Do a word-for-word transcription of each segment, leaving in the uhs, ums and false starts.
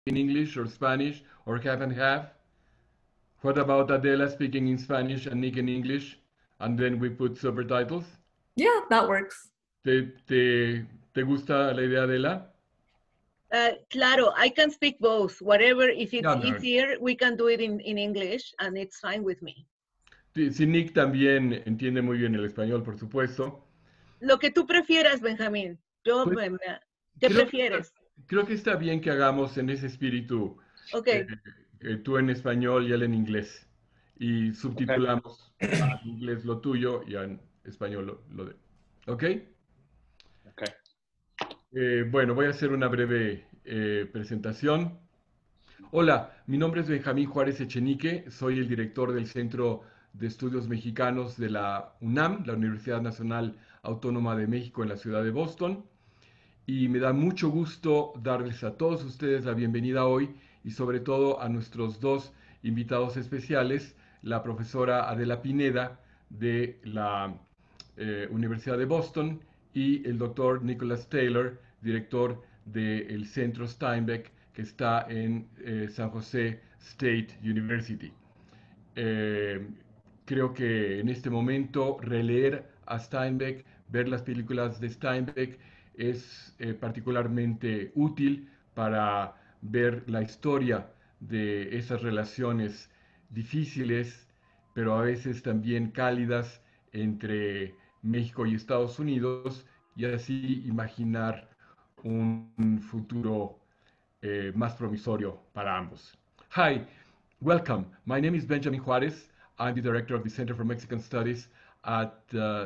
in English or Spanish or half and half? What about Adela speaking in Spanish and Nick in English? And then we put subtitles? Yeah, that works. ¿Te, te, te gusta la idea, Adela? Uh, claro, I can speak both. Whatever, if it's No, no. easier, we can do it in, in English, and it's fine with me. Si Nick también entiende muy bien el español, por supuesto. Lo que tú prefieras, Benjamín. Yo, Pues, me- me- ¿qué creo que, prefieres? creo que está bien que hagamos en ese espíritu, Ok, eh, eh, tú en español y él en inglés. Y Okay. subtitulamos a inglés lo tuyo y en español lo, lo de. ¿Ok? Okay. Eh, bueno, voy a hacer una breve eh, presentación. Hola, mi nombre es Benjamín Juárez Echenique, soy el director del Centro de Estudios Mexicanos de la UNAM, la Universidad Nacional Autónoma de México en la ciudad de Boston, y me da mucho gusto darles a todos ustedes la bienvenida hoy y sobre todo a nuestros dos invitados especiales, la profesora Adela Pineda de la eh, Universidad de Boston y el doctor Nicholas Taylor, director del Centro Steinbeck que está en eh, San José State University. Eh, creo que en este momento releer a Steinbeck, ver las películas de Steinbeck es eh, particularmente útil para ver la historia de esas relaciones difíciles, pero a veces también cálidas entre México y Estados Unidos y así imaginar un futuro eh, más promisorio para ambos. Hi, welcome. My name is Benjamin Juarez. I'm the director of the Center for Mexican Studies at, uh,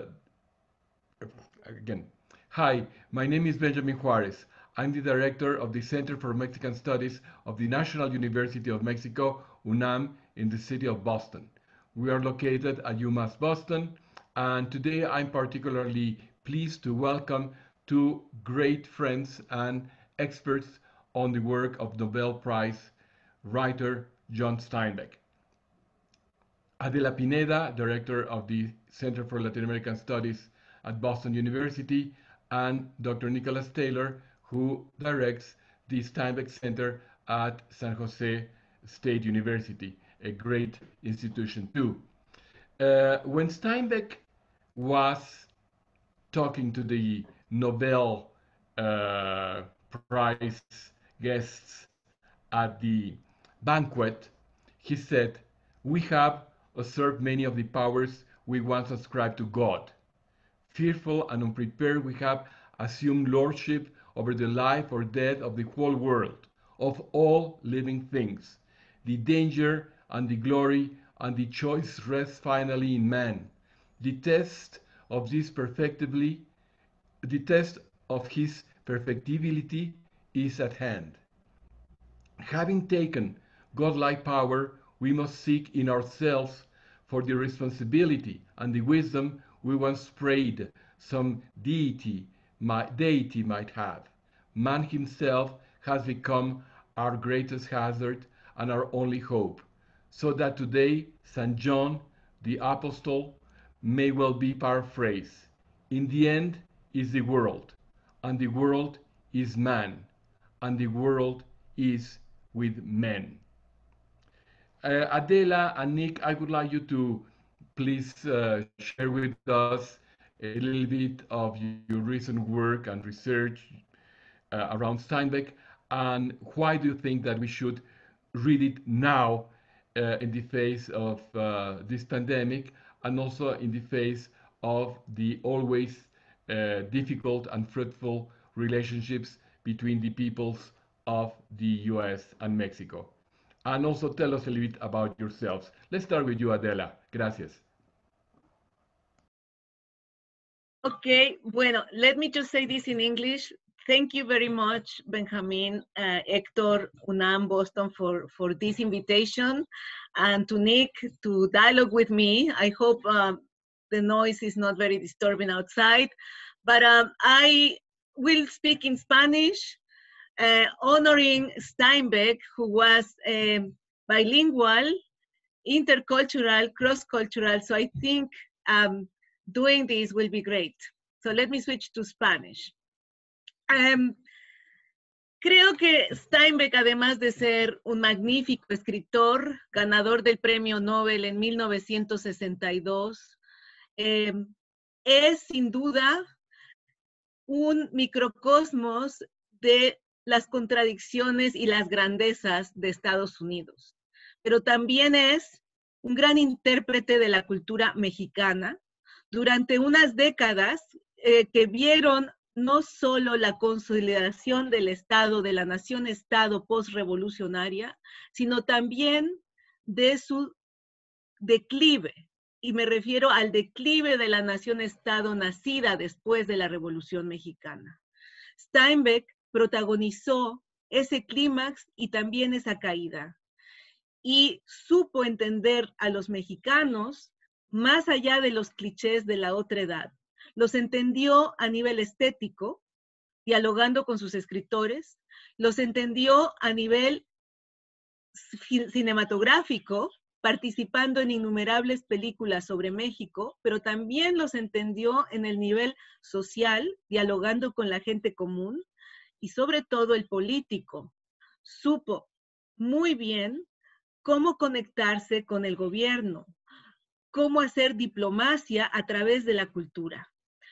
again, hi, my name is Benjamin Juarez. I'm the director of the Center for Mexican Studies of the National University of Mexico, UNAM, in the city of Boston. We are located at UMass Boston, and today I'm particularly pleased to welcome two great friends and experts on the work of Nobel Prize writer John Steinbeck. Adela Pineda, director of the Center for Latin American Studies at Boston University, and Doctor Nicholas Taylor, who directs the Steinbeck Center at San Jose State University, a great institution too. Uh, when Steinbeck was talking to the Nobel uh, Prize guests at the banquet, he said, "We have usurped many of the powers we once ascribed to God. Fearful and unprepared, we have assumed lordship over the life or death of the whole world, of all living things. The danger and the glory and the choice rest finally in man. The test of this perfectibly, the test of his perfectibility is at hand. Having taken godlike power, we must seek in ourselves for the responsibility and the wisdom we once prayed some deity might, deity might have. Man himself has become our greatest hazard and our only hope, so that today Saint John the Apostle may well be paraphrased. In the end is the world, and the world is man, and the world is with men." Uh, Adela and Nick, I would like you to please uh, share with us a little bit of your recent work and research uh, around Steinbeck, and why do you think that we should read it now uh, in the face of uh, this pandemic, and also in the face of the always uh, difficult and fruitful relationships between the peoples of the U S and Mexico? And also tell us a little bit about yourselves. Let's start with you, Adela. Gracias. okay. Bueno, let me just say this in English. Thank you very much, Benjamin, uh, Hector, UNAM, Boston, for, for this invitation, and to Nick to dialogue with me. I hope um, the noise is not very disturbing outside, but um, I will speak in Spanish, uh, honoring Steinbeck, who was um, bilingual, intercultural, cross-cultural. So I think um, doing this will be great. So let me switch to Spanish. Um, creo que Steinbeck, además de ser un magnífico escritor, ganador del Premio Nobel en mil novecientos sesenta y dos, eh, es sin duda un microcosmos de las contradicciones y las grandezas de Estados Unidos, pero también es un gran intérprete de la cultura mexicana durante unas décadas eh, que vieron no solo la consolidación del Estado, de la nación-Estado postrevolucionaria, sino también de su declive. Y me refiero al declive de la nación-Estado nacida después de la Revolución Mexicana. Steinbeck protagonizó ese clímax y también esa caída. Y supo entender a los mexicanos más allá de los clichés de la otredad. Los entendió a nivel estético, dialogando con sus escritores, los entendió a nivel cinematográfico, participando en innumerables películas sobre México, pero también los entendió en el nivel social, dialogando con la gente común, y sobre todo el político. Supo muy bien cómo conectarse con el gobierno, cómo hacer diplomacia a través de la cultura.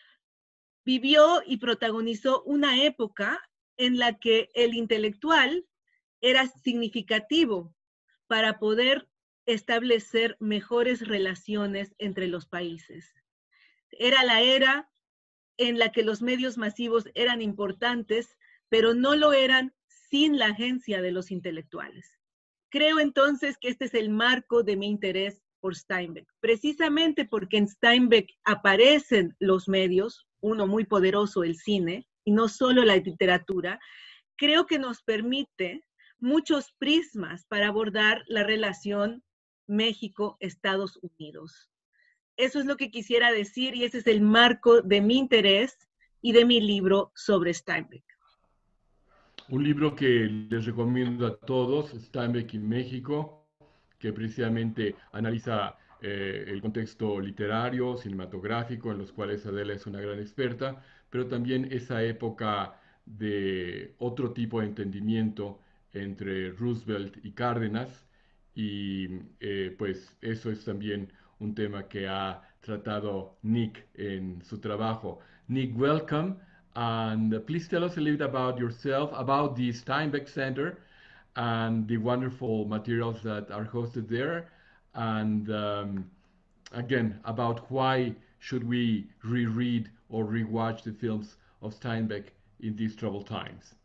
Vivió y protagonizó una época en la que el intelectual era significativo para poder establecer mejores relaciones entre los países. Era la era en la que los medios masivos eran importantes, pero no lo eran sin la agencia de los intelectuales. Creo entonces que este es el marco de mi interés por Steinbeck, precisamente porque en Steinbeck aparecen los medios, uno muy poderoso, el cine, y no solo la literatura. Creo que nos permite muchos prismas para abordar la relación México-Estados Unidos. Eso es lo que quisiera decir y ese es el marco de mi interés y de mi libro sobre Steinbeck. Un libro que les recomiendo a todos, Steinbeck y México, que precisamente analiza eh, el contexto literario, cinematográfico, en los cuales Adela es una gran experta, pero también esa época de otro tipo de entendimiento entre Roosevelt y Cárdenas, y eh, pues eso es también un tema que ha tratado Nick en su trabajo. Nick, welcome. And uh, please tell us a little bit about yourself, about the Steinbeck Center, and the wonderful materials that are hosted there. And um, again, about why should we reread or rewatch the films of Steinbeck in these troubled times.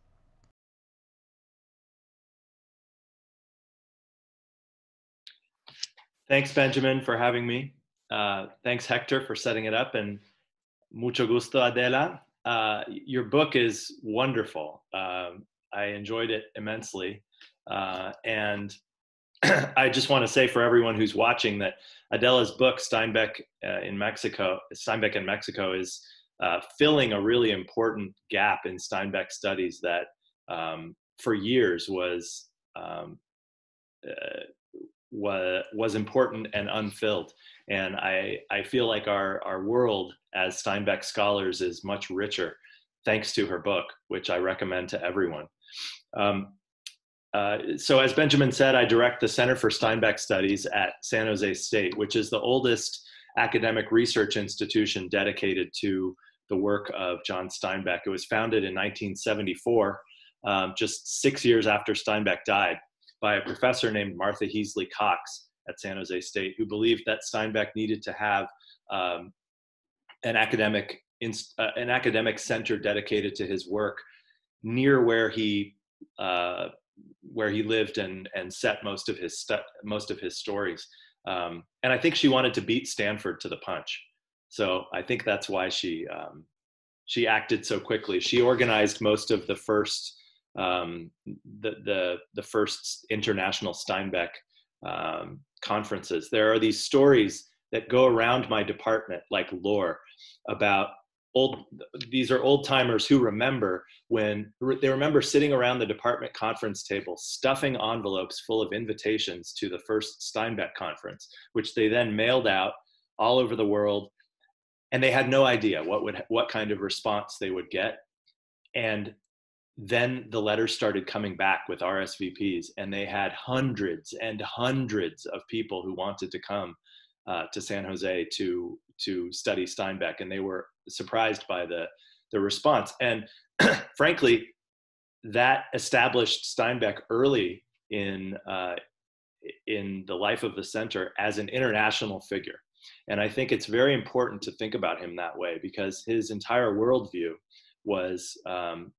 Thanks, Benjamin, for having me. Uh, thanks, Hector, for setting it up, and mucho gusto, Adela. Uh, your book is wonderful. Um, I enjoyed it immensely. Uh, and I just want to say for everyone who's watching that Adela's book, Steinbeck uh, in Mexico, Steinbeck in Mexico, is uh, filling a really important gap in Steinbeck studies that um, for years was um, uh, was was important and unfilled. And I I feel like our our world as Steinbeck scholars is much richer thanks to her book, which I recommend to everyone. Um, uh, so as Benjamin said, I direct the Center for Steinbeck Studies at San Jose State, which is the oldest academic research institution dedicated to the work of John Steinbeck. It was founded in nineteen seventy-four, um, just six years after Steinbeck died, by a professor named Martha Heasley Cox at San Jose State, who believed that Steinbeck needed to have um, an academic uh, an academic center dedicated to his work near where he uh, where he lived and and set most of his stu- most of his stories. Um, and I think she wanted to beat Stanford to the punch. So I think that's why she um, she acted so quickly. She organized most of the first um, the, the the first international Steinbeck um, conferences. There are these stories that go around my department like lore about old, these are old timers who remember when they remember sitting around the department conference table, stuffing envelopes full of invitations to the first Steinbeck conference, which they then mailed out all over the world. And they had no idea what would, what kind of response they would get. And then the letters started coming back with R S V Ps, and they had hundreds and hundreds of people who wanted to come uh, to San Jose to to study Steinbeck, and they were surprised by the the response. And frankly, that established Steinbeck early in uh, in the life of the center as an international figure. And I think it's very important to think about him that way, because his entire worldview was um,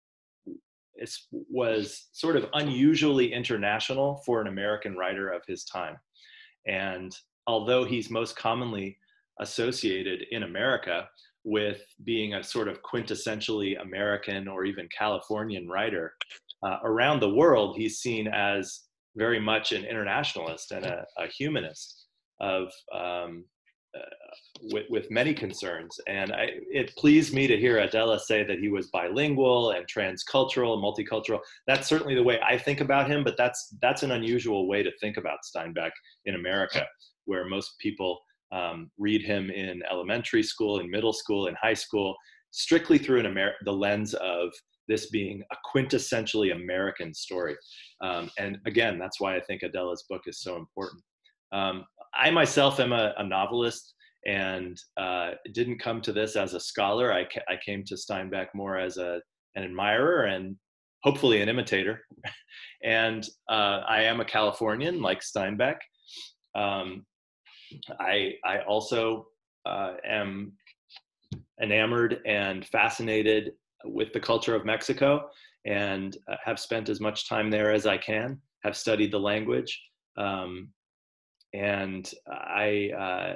it was sort of unusually international for an American writer of his time. And although he's most commonly associated in America with being a sort of quintessentially American or even Californian writer, uh, around the world, he's seen as very much an internationalist and a, a humanist of um, uh, with, with many concerns. And I, it pleased me to hear Adela say that he was bilingual and transcultural, multicultural. That's certainly the way I think about him, but that's that's an unusual way to think about Steinbeck in America, where most people um, read him in elementary school, in middle school, in high school, strictly through an Amer- the lens of this being a quintessentially American story. Um, and again, that's why I think Adela's book is so important. Um, I myself am a, a novelist, and uh, didn't come to this as a scholar. I, ca- I came to Steinbeck more as a, an admirer and hopefully an imitator. And uh, I am a Californian, like Steinbeck. Um, I, I also uh, am enamored and fascinated with the culture of Mexico, and uh, have spent as much time there as I can, have studied the language. Um, and I, uh,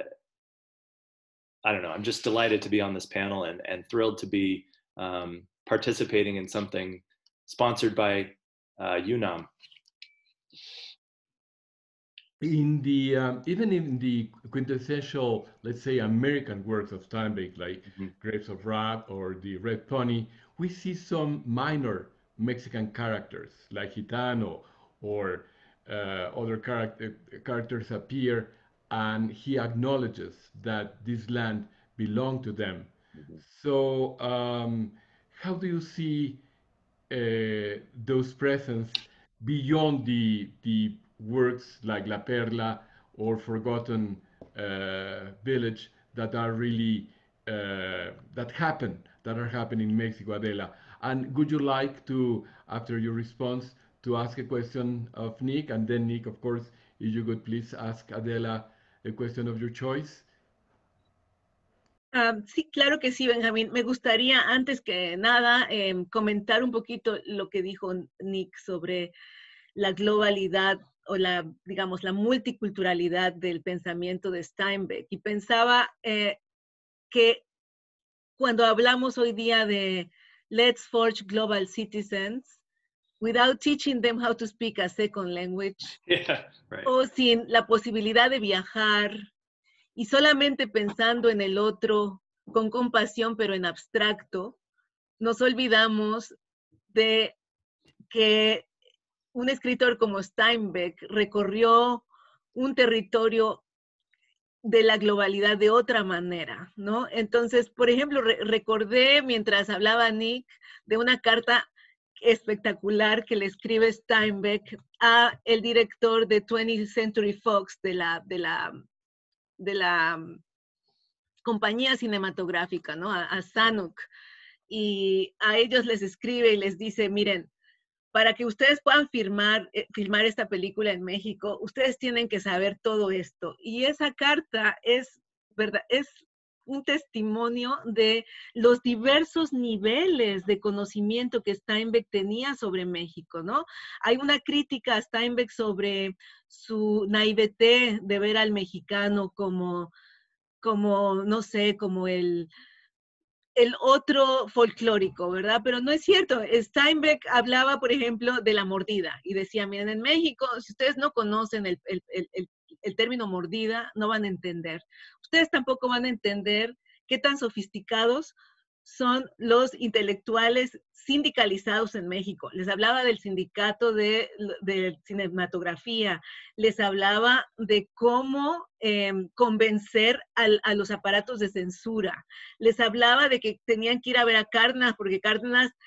I don't know, I'm just delighted to be on this panel, and, and thrilled to be um, participating in something sponsored by uh, UNAM. In the, um, even in the quintessential, let's say, American works of Steinbeck, like mm-hmm. Grapes of Wrath or The Red Pony, we see some minor Mexican characters, like Gitano, or uh, other character, characters appear, and he acknowledges that this land belonged to them. Mm-hmm. So um, how do you see uh, those presence beyond the, the works like La Perla or Forgotten uh, Village that are really, uh, that happen, that are happening in Mexico, Adela? And would you like to, after your response, to ask a question of Nick, and then Nick, of course, if you could please ask Adela a question of your choice? Um, sí, claro que sí, Benjamín. Me gustaría, antes que nada, eh, comentar un poquito lo que dijo Nick sobre la globalidad o la, digamos, la multiculturalidad del pensamiento de Steinbeck. Y pensaba eh, que cuando hablamos hoy día de Let's Forge Global Citizens, without teaching them how to speak a second language, yeah, right. o sin la posibilidad de viajar, y solamente pensando en el otro con compasión, pero en abstracto, nos olvidamos de que un escritor como Steinbeck recorrió un territorio de la globalidad de otra manera, ¿no? Entonces, por ejemplo, re recordé mientras hablaba Nick de una carta espectacular que le escribe Steinbeck a el director de twentieth Century Fox, de la, de la, de la compañía cinematográfica, ¿no? A, a Zanuck. Y a ellos les escribe y les dice, miren, para que ustedes puedan firmar, eh, filmar esta película en México, ustedes tienen que saber todo esto. Y esa carta es, ¿verdad? Es un testimonio de los diversos niveles de conocimiento que Steinbeck tenía sobre México, ¿no? Hay una crítica a Steinbeck sobre su naivete de ver al mexicano como, como no sé, como el... el otro folclórico, ¿verdad? Pero no es cierto. Steinbeck hablaba, por ejemplo, de la mordida y decía, miren, en México, si ustedes no conocen el, el, el, el término mordida, no van a entender. Ustedes tampoco van a entender qué tan sofisticados son los intelectuales sindicalizados en México. Les hablaba del sindicato de, de cinematografía, les hablaba de cómo eh, convencer al, a los aparatos de censura, les hablaba de que tenían que ir a ver a Cárdenas porque Cárdenas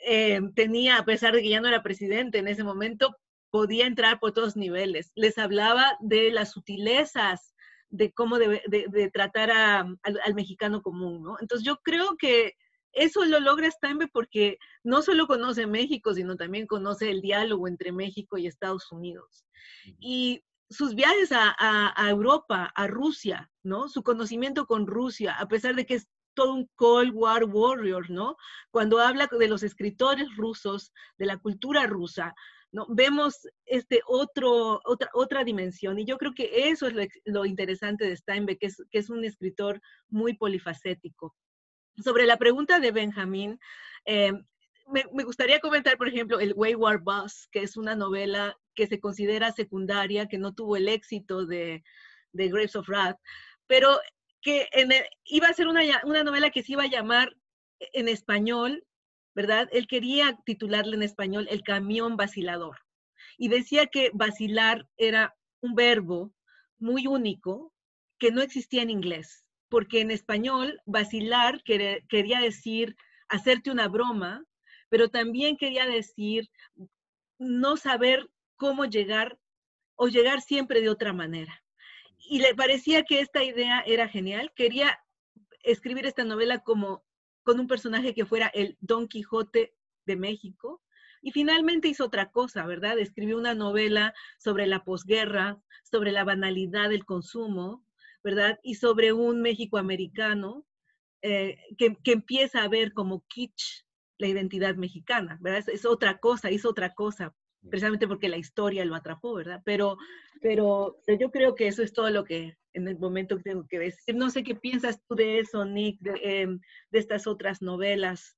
eh, tenía, a pesar de que ya no era presidente en ese momento, podía entrar por todos niveles. Les hablaba de las sutilezas, de cómo de, de, de tratar a, al, al mexicano común, ¿no? Entonces yo creo que eso lo logra Steinbeck porque no solo conoce México, sino también conoce el diálogo entre México y Estados Unidos. Y sus viajes a, a, a Europa, a Rusia, ¿no? Su conocimiento con Rusia, a pesar de que es todo un Cold War warrior, ¿no? Cuando habla de los escritores rusos, de la cultura rusa, ¿no? Vemos este otro, otra, otra dimensión. Y yo creo que eso es lo, lo interesante de Steinbeck, que es, que es un escritor muy polifacético. Sobre la pregunta de Benjamín, eh, me, me gustaría comentar, por ejemplo, el Wayward Bus, que es una novela que se considera secundaria, que no tuvo el éxito de, de Grapes of Wrath, pero que en el, iba a ser una, una novela que se iba a llamar en español, ¿verdad? Él quería titularle en español El camión vacilador. Y decía que vacilar era un verbo muy único que no existía en inglés, porque en español vacilar quería decir hacerte una broma, pero también quería decir no saber cómo llegar o llegar siempre de otra manera. Y le parecía que esta idea era genial. Quería escribir esta novela como con un personaje que fuera el Don Quijote de México. Y finalmente hizo otra cosa, ¿verdad? Escribió una novela sobre la posguerra, sobre la banalidad del consumo, ¿verdad? Y sobre un México americano eh, que, que empieza a ver como kitsch la identidad mexicana, ¿verdad? Es, es otra cosa, hizo otra cosa, precisamente porque la historia lo atrapó, ¿verdad? Pero, pero yo creo que eso es todo lo que en el momento que tengo que decir. No sé qué piensas tú de eso, Nick, de, eh, de estas otras novelas.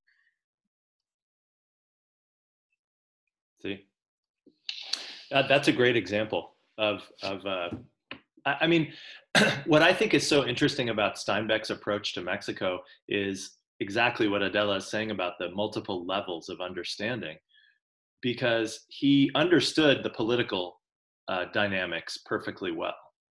Sí. Uh, that's a great example of, of uh, I, I mean, what I think is so interesting about Steinbeck's approach to Mexico is exactly what Adela is saying about the multiple levels of understanding, because he understood the political uh, dynamics perfectly well.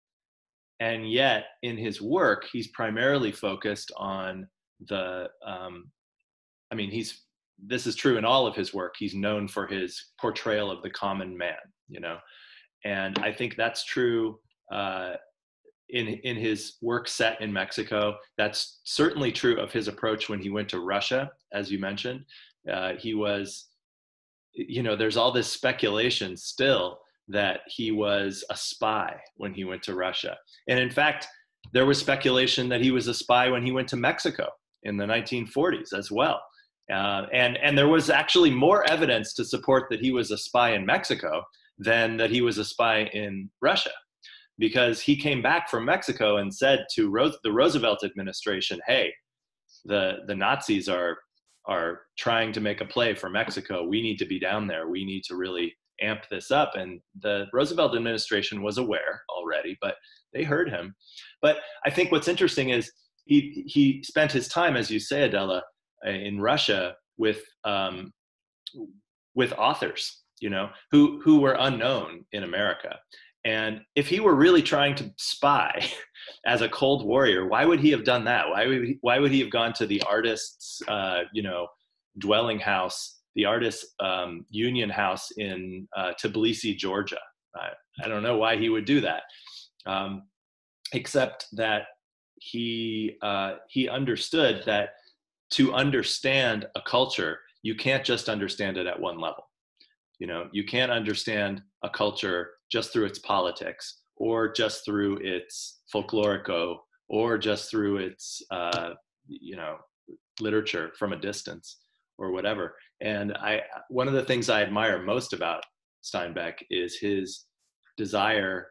And yet in his work, he's primarily focused on the, um, I mean, he's, this is true in all of his work. He's known for his portrayal of the common man, you know, and I think that's true uh, in, in his work set in Mexico. That's certainly true of his approach when he went to Russia, as you mentioned. Uh, he was, you know, there's all this speculation still that he was a spy when he went to Russia. And in fact, there was speculation that he was a spy when he went to Mexico in the nineteen forties as well. Uh, and, and there was actually more evidence to support that he was a spy in Mexico than that he was a spy in Russia, because he came back from Mexico and said to Ro- the Roosevelt administration, hey, the, the Nazis are, are trying to make a play for Mexico. We need to be down there. We need to really amp this up. And the Roosevelt administration was aware already, but they heard him. But I think what's interesting is he, he spent his time, as you say, Adela, in Russia with, um, with authors, you know, who, who were unknown in America. And if he were really trying to spy as a Cold Warrior, why would he have done that? Why would he, why would he have gone to the artist's, uh, you know, dwelling house, the artist's um, union house in uh, Tbilisi, Georgia? I, I don't know why he would do that, um, except that he uh, he understood that to understand a culture, you can't just understand it at one level. You know, you can't understand a culture just through its politics, or just through its folklorico, or just through its, uh, you know, literature from a distance or whatever. And I, one of the things I admire most about Steinbeck is his desire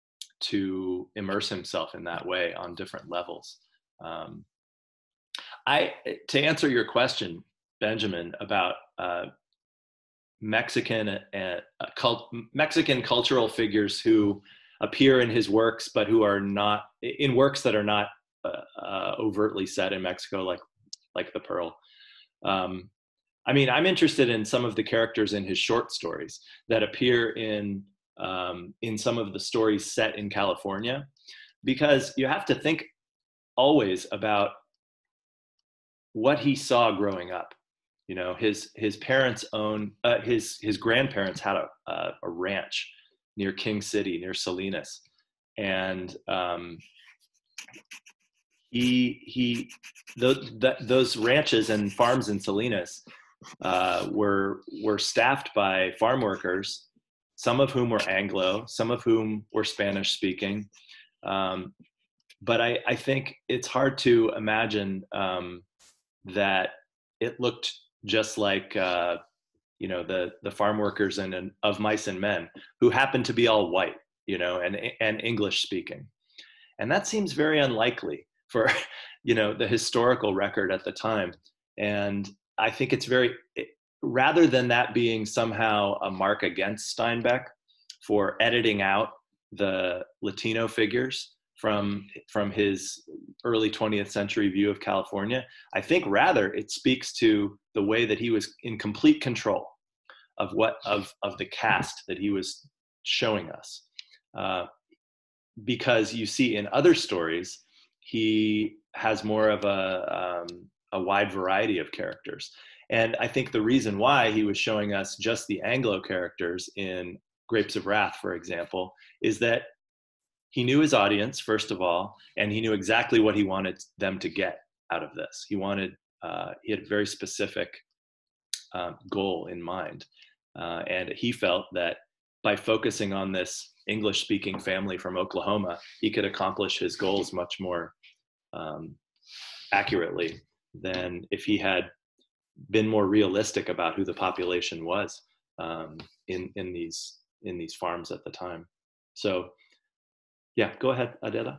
to immerse himself in that way on different levels. Um, I, to answer your question, Benjamin, about uh, Mexican uh, cult, Mexican cultural figures who appear in his works, but who are not in works that are not uh, uh, overtly set in Mexico, like like The Pearl. Um, I mean, I'm interested in some of the characters in his short stories that appear in um, in some of the stories set in California, because you have to think always about what he saw growing up. You know, his his parents own uh, his his grandparents had a, a a ranch near King City, near Salinas, and um, he he those that, those ranches and farms in Salinas uh, were were staffed by farm workers, some of whom were Anglo, some of whom were Spanish speaking. Um, but I, I think it's hard to imagine um, that it looked just like uh, you know the the farm workers in, in Of Mice and Men, who happened to be all white, you know, and and English speaking, and that seems very unlikely for you know the historical record at the time. And I think it's very, rather than that being somehow a mark against Steinbeck for editing out the Latino figures from from his early twentieth century view of California, I think rather it speaks to the way that he was in complete control of what of of the cast that he was showing us, uh, because you see in other stories he has more of a um, a wide variety of characters. And I think the reason why he was showing us just the Anglo characters in Grapes of Wrath, for example, is that he knew his audience, first of all, and he knew exactly what he wanted them to get out of this. He wanted, uh, he had a very specific uh, goal in mind. Uh, and he felt that by focusing on this English-speaking family from Oklahoma, he could accomplish his goals much more um, accurately than if he had been more realistic about who the population was um, in, in, these, in these farms at the time. So, yeah, go ahead, Adela.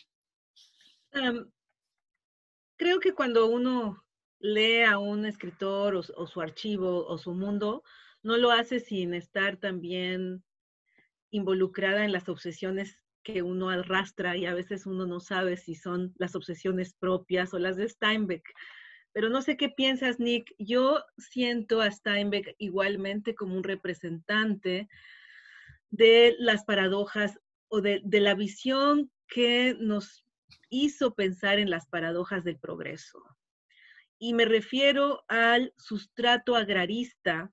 Um, creo que cuando uno lee a un escritor o, o su archivo o su mundo, no lo hace sin estar también involucrada en las obsesiones que uno arrastra, y a veces uno no sabe si son las obsesiones propias o las de Steinbeck. Pero no sé qué piensas, Nick. Yo siento a Steinbeck igualmente como un representante de las paradojas o de, de la visión que nos hizo pensar en las paradojas del progreso. Y me refiero al sustrato agrarista,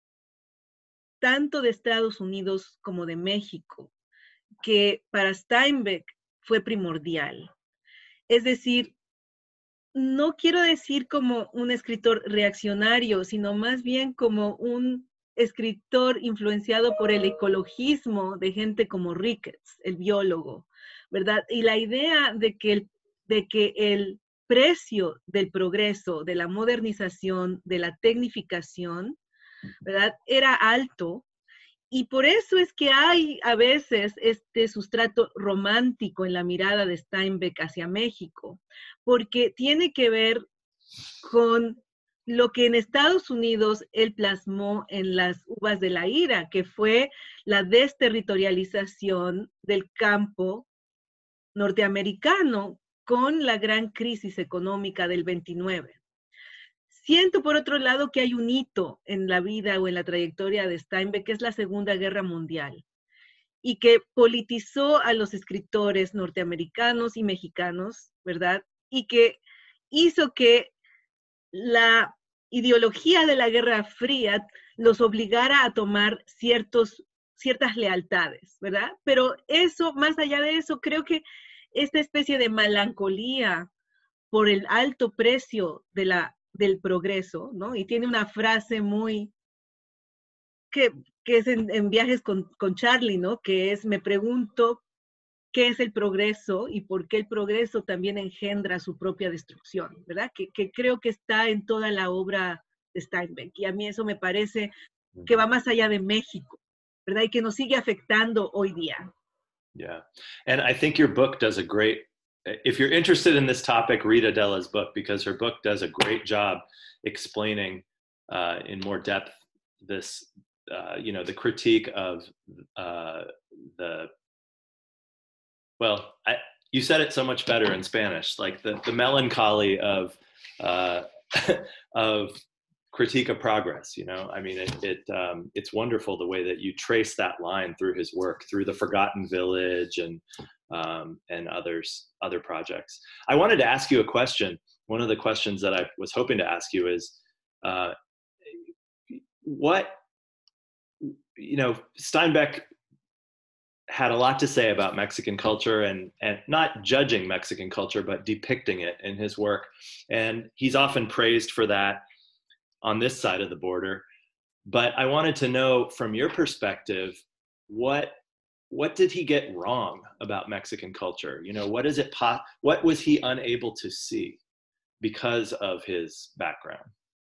tanto de Estados Unidos como de México, que para Steinbeck fue primordial. Es decir, no quiero decir como un escritor reaccionario, sino más bien como un escritor influenciado por el ecologismo de gente como Ricketts, el biólogo, ¿verdad? Y la idea de que el, de que el precio del progreso, de la modernización, de la tecnificación, ¿verdad?, era alto. Y por eso es que hay a veces este sustrato romántico en la mirada de Steinbeck hacia México, porque tiene que ver con lo que en Estados Unidos él plasmó en Las uvas de la ira, que fue la desterritorialización del campo norteamericano con la gran crisis económica del veintinueve. Siento, por otro lado, que hay un hito en la vida o en la trayectoria de Steinbeck, que es la Segunda Guerra Mundial, y que politizó a los escritores norteamericanos y mexicanos, ¿verdad? Y que hizo que la ideología de la Guerra Fría los obligara a tomar ciertos, ciertas lealtades, ¿verdad? Pero eso, más allá de eso, creo que esta especie de melancolía por el alto precio de la del progreso, ¿no? Y tiene una frase muy, que, que es en, en Viajes con, con Charlie, ¿no? Que es, me pregunto qué es el progreso y por qué el progreso también engendra su propia destrucción, ¿verdad? Que, que creo que está en toda la obra de Steinbeck, y a mí eso me parece que va más allá de México, ¿verdad? Y que nos sigue afectando hoy día. Yeah, and I think your book does a great, if you're interested in this topic, read Adela's book, because her book does a great job explaining uh, in more depth this, uh, you know, the critique of uh, the, well, I, you said it so much better in Spanish, like the, the melancholy of, uh, of critique of progress, you know? I mean, it, it um, it's wonderful the way that you trace that line through his work, through The Forgotten Village and um, and others, other projects. I wanted to ask you a question. One of the questions that I was hoping to ask you is, Uh, what, you know, Steinbeck had a lot to say about Mexican culture and, and not judging Mexican culture, but depicting it in his work. And he's often praised for that on this side of the border. But I wanted to know from your perspective, what what did he get wrong about Mexican culture? You know, what is it? Po- what was he unable to see because of his background?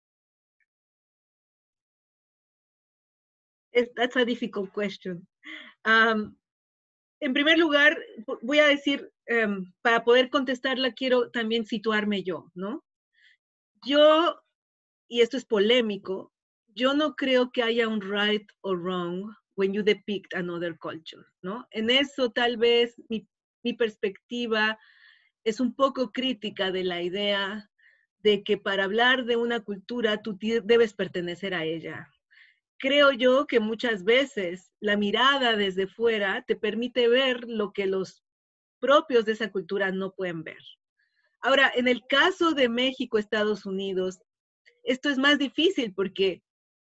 That's a difficult question. Um, en primer lugar, voy a decir, um, para poder contestarla, quiero también situarme yo, ¿no? Yo, y esto es polémico, yo no creo que haya un right or wrong when you depict another culture, ¿no? En eso tal vez mi, mi perspectiva es un poco crítica de la idea de que para hablar de una cultura tú debes pertenecer a ella. Creo yo que muchas veces la mirada desde fuera te permite ver lo que los propios de esa cultura no pueden ver. Ahora, en el caso de México, Estados Unidos, esto es más difícil porque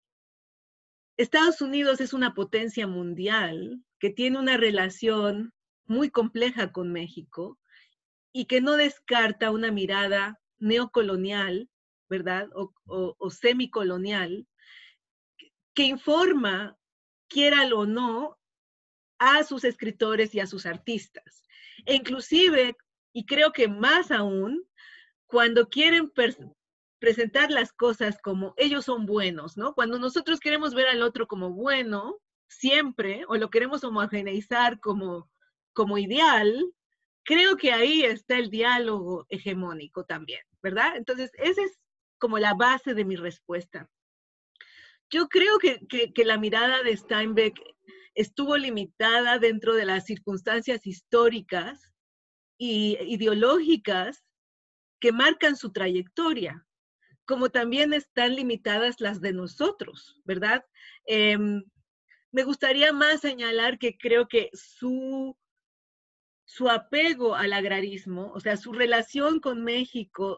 Estados Unidos es una potencia mundial que tiene una relación muy compleja con México y que no descarta una mirada neocolonial, ¿verdad? O, o, o semicolonial, que informa, quiéralo o no, a sus escritores y a sus artistas. E inclusive, y creo que más aún, cuando quieren presentar las cosas como ellos son buenos, ¿no? Cuando nosotros queremos ver al otro como bueno, siempre, o lo queremos homogeneizar como, como ideal, creo que ahí está el diálogo hegemónico también, ¿verdad? Entonces, esa es como la base de mi respuesta. Yo creo que, que, que la mirada de Steinbeck estuvo limitada dentro de las circunstancias históricas e ideológicas que marcan su trayectoria, como también están limitadas las de nosotros, ¿verdad? Eh, me gustaría más señalar que creo que su, su apego al agrarismo, o sea, su relación con México,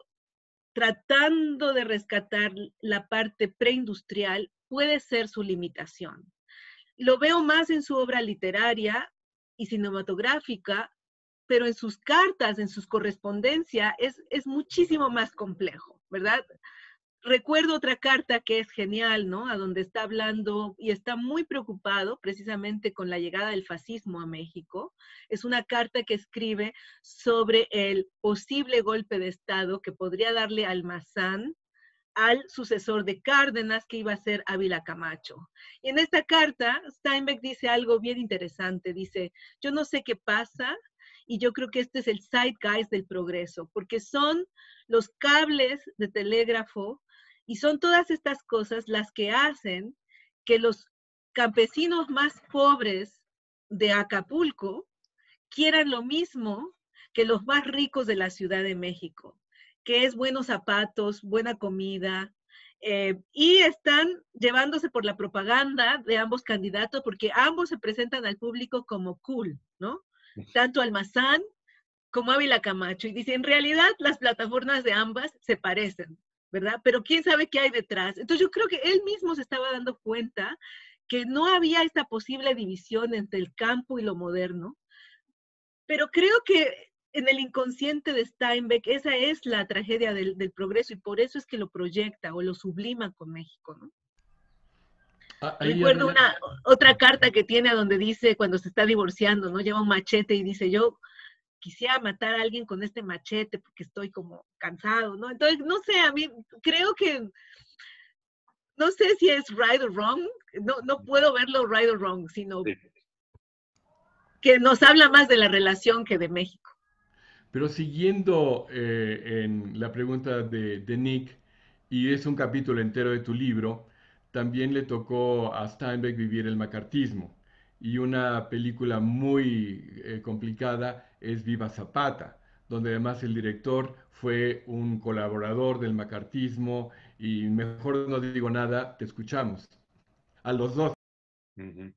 tratando de rescatar la parte preindustrial, puede ser su limitación. Lo veo más en su obra literaria y cinematográfica, pero en sus cartas, en sus correspondencias, es, es muchísimo más complejo, ¿verdad? Recuerdo otra carta que es genial, ¿no? A donde está hablando y está muy preocupado precisamente con la llegada del fascismo a México. Es una carta que escribe sobre el posible golpe de Estado que podría darle Almazán al sucesor de Cárdenas, que iba a ser Ávila Camacho. Y en esta carta, Steinbeck dice algo bien interesante. Dice, yo no sé qué pasa, y yo creo que este es el zeitgeist del progreso, porque son los cables de telégrafo y son todas estas cosas las que hacen que los campesinos más pobres de Acapulco quieran lo mismo que los más ricos de la Ciudad de México, que es buenos zapatos, buena comida, eh, y están llevándose por la propaganda de ambos candidatos porque ambos se presentan al público como cool, ¿no? Tanto Almazán como Ávila Camacho. Y dice, en realidad las plataformas de ambas se parecen, ¿verdad? Pero quién sabe qué hay detrás. Entonces yo creo que él mismo se estaba dando cuenta que no había esta posible división entre el campo y lo moderno. Pero creo que en el inconsciente de Steinbeck esa es la tragedia del, del progreso y por eso es que lo proyecta o lo sublima con México, ¿no? Ah, Recuerdo una, otra carta que tiene donde dice cuando se está divorciando, ¿no? Lleva un machete y dice, yo quisiera matar a alguien con este machete porque estoy como cansado, ¿no? Entonces, no sé, a mí creo que, no sé si es right or wrong, no, no puedo verlo right or wrong, sino sí. que nos habla más de la relación que de México. Pero siguiendo eh, en la pregunta de, de Nick, y es un capítulo entero de tu libro, también le tocó a Steinbeck vivir el macartismo. Y una película muy eh, complicada es Viva Zapata, donde además el director fue un colaborador del macartismo y mejor no digo nada, te escuchamos. A los dos. Uh-huh.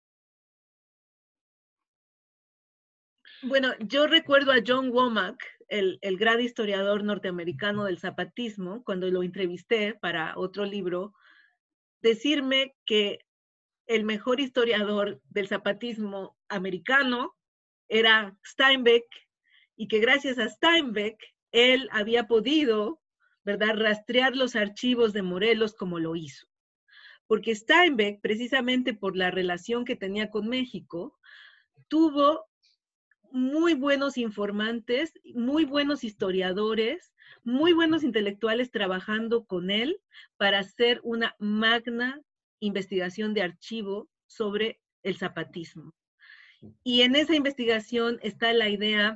Bueno, yo recuerdo a John Womack el, el gran historiador norteamericano del zapatismo, cuando lo entrevisté para otro libro, decirme que el mejor historiador del zapatismo americano era Steinbeck, y que gracias a Steinbeck él había podido, ¿verdad?, rastrear los archivos de Morelos como lo hizo. Porque Steinbeck, precisamente por la relación que tenía con México, tuvo muy buenos informantes, muy buenos historiadores, muy buenos intelectuales trabajando con él para hacer una magna investigación de archivo sobre el zapatismo. Y en esa investigación está la idea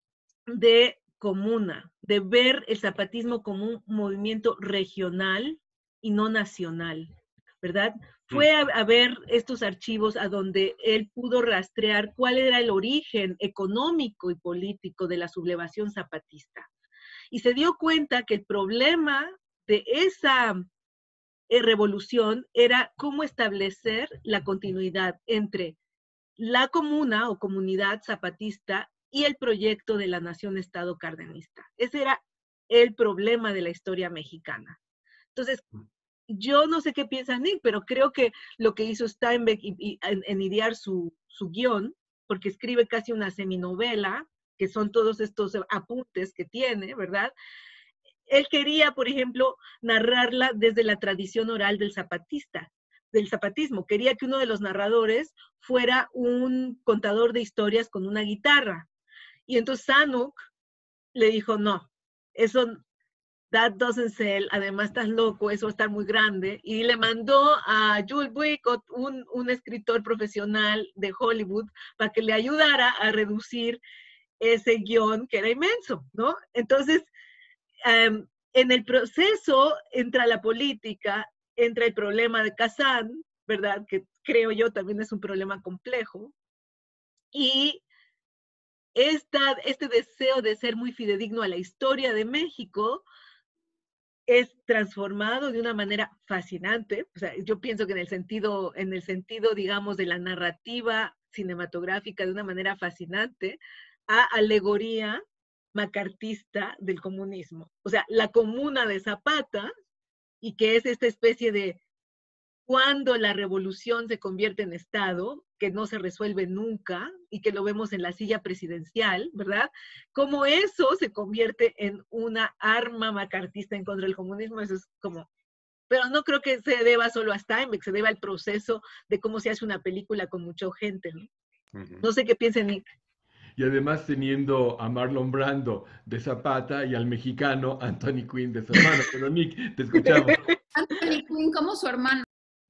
de comuna, de ver el zapatismo como un movimiento regional y no nacional, ¿verdad? Fue a, a ver estos archivos a donde él pudo rastrear cuál era el origen económico y político de la sublevación zapatista. Y se dio cuenta que el problema de esa eh, revolución era cómo establecer la continuidad entre la comuna o comunidad zapatista y el proyecto de la nación-estado cardenista. Ese era el problema de la historia mexicana. Entonces, yo no sé qué piensa Nick, pero creo que lo que hizo Steinbeck y, y, en, en idear su, su guión, porque escribe casi una seminovela, que son todos estos apuntes que tiene, ¿verdad? Él quería, por ejemplo, narrarla desde la tradición oral del zapatista, del zapatismo. Quería que uno de los narradores fuera un contador de historias con una guitarra. Y entonces Zanuck le dijo, no, eso, that doesn't sell, además estás loco, eso va a estar muy grande. Y le mandó a Jules Boycott, un, un escritor profesional de Hollywood, para que le ayudara a reducir ese guión que era inmenso, ¿no? Entonces, um, en el proceso entra la política, entra el problema de Kazán, ¿verdad? Que creo yo también es un problema complejo. Y esta, este deseo de ser muy fidedigno a la historia de México es transformado de una manera fascinante. O sea, yo pienso que en el sentido, en el sentido, digamos, de la narrativa cinematográfica, de una manera fascinante, a alegoría macartista del comunismo. O sea, la comuna de Zapata, y que es esta especie de cuando la revolución se convierte en Estado, que no se resuelve nunca, y que lo vemos en la silla presidencial, ¿verdad? Cómo eso se convierte en una arma macartista en contra del comunismo, eso es como... Pero no creo que se deba solo a Steinbeck, se deba al proceso de cómo se hace una película con mucha gente, ¿no? Uh-huh. No sé qué piensa Nick. Y además teniendo a Marlon Brando de Zapata y al mexicano Anthony Quinn de su hermano. Pero Nick, te escuchamos. Anthony Quinn como su hermano.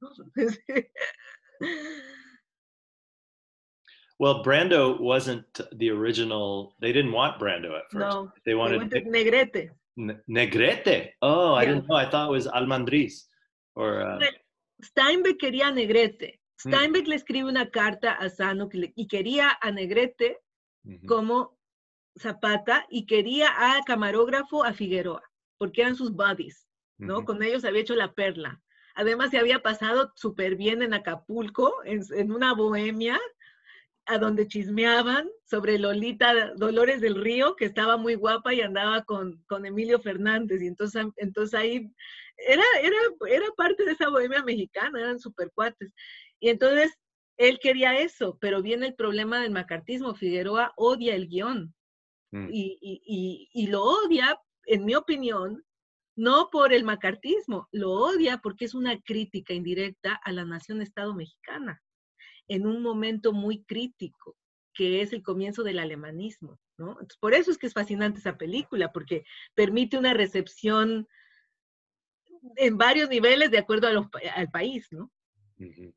Well, Brando wasn't the original. They didn't want Brando at first. No, they wanted, they wanted Negrete. Ne- Negrete. Oh, I yeah. didn't know. I thought it was Almandriz. Or, uh... Steinbeck quería a Negrete. Steinbeck hmm. le escribe una carta a Zanuck y quería a Negrete uh-huh. como Zapata y quería a camarógrafo a Figueroa, porque eran sus buddies, ¿no? Uh-huh. Con ellos había hecho La Perla. Además, se había pasado súper bien en Acapulco, en, en una bohemia, a donde chismeaban sobre Lolita Dolores del Río, que estaba muy guapa y andaba con, con Emilio Fernández. Y entonces, entonces ahí era, era, era parte de esa bohemia mexicana, eran súper cuates. Y entonces él quería eso, pero viene el problema del macartismo. Figueroa odia el guión. Mm. Y, y, y, y lo odia, en mi opinión, no por el macartismo, lo odia porque es una crítica indirecta a la nación-estado mexicana, en un momento muy crítico, que es el comienzo del alemanismo, ¿no? Entonces, por eso es que es fascinante esa película, porque permite una recepción en varios niveles de acuerdo a los, al país, ¿no? Mm-hmm.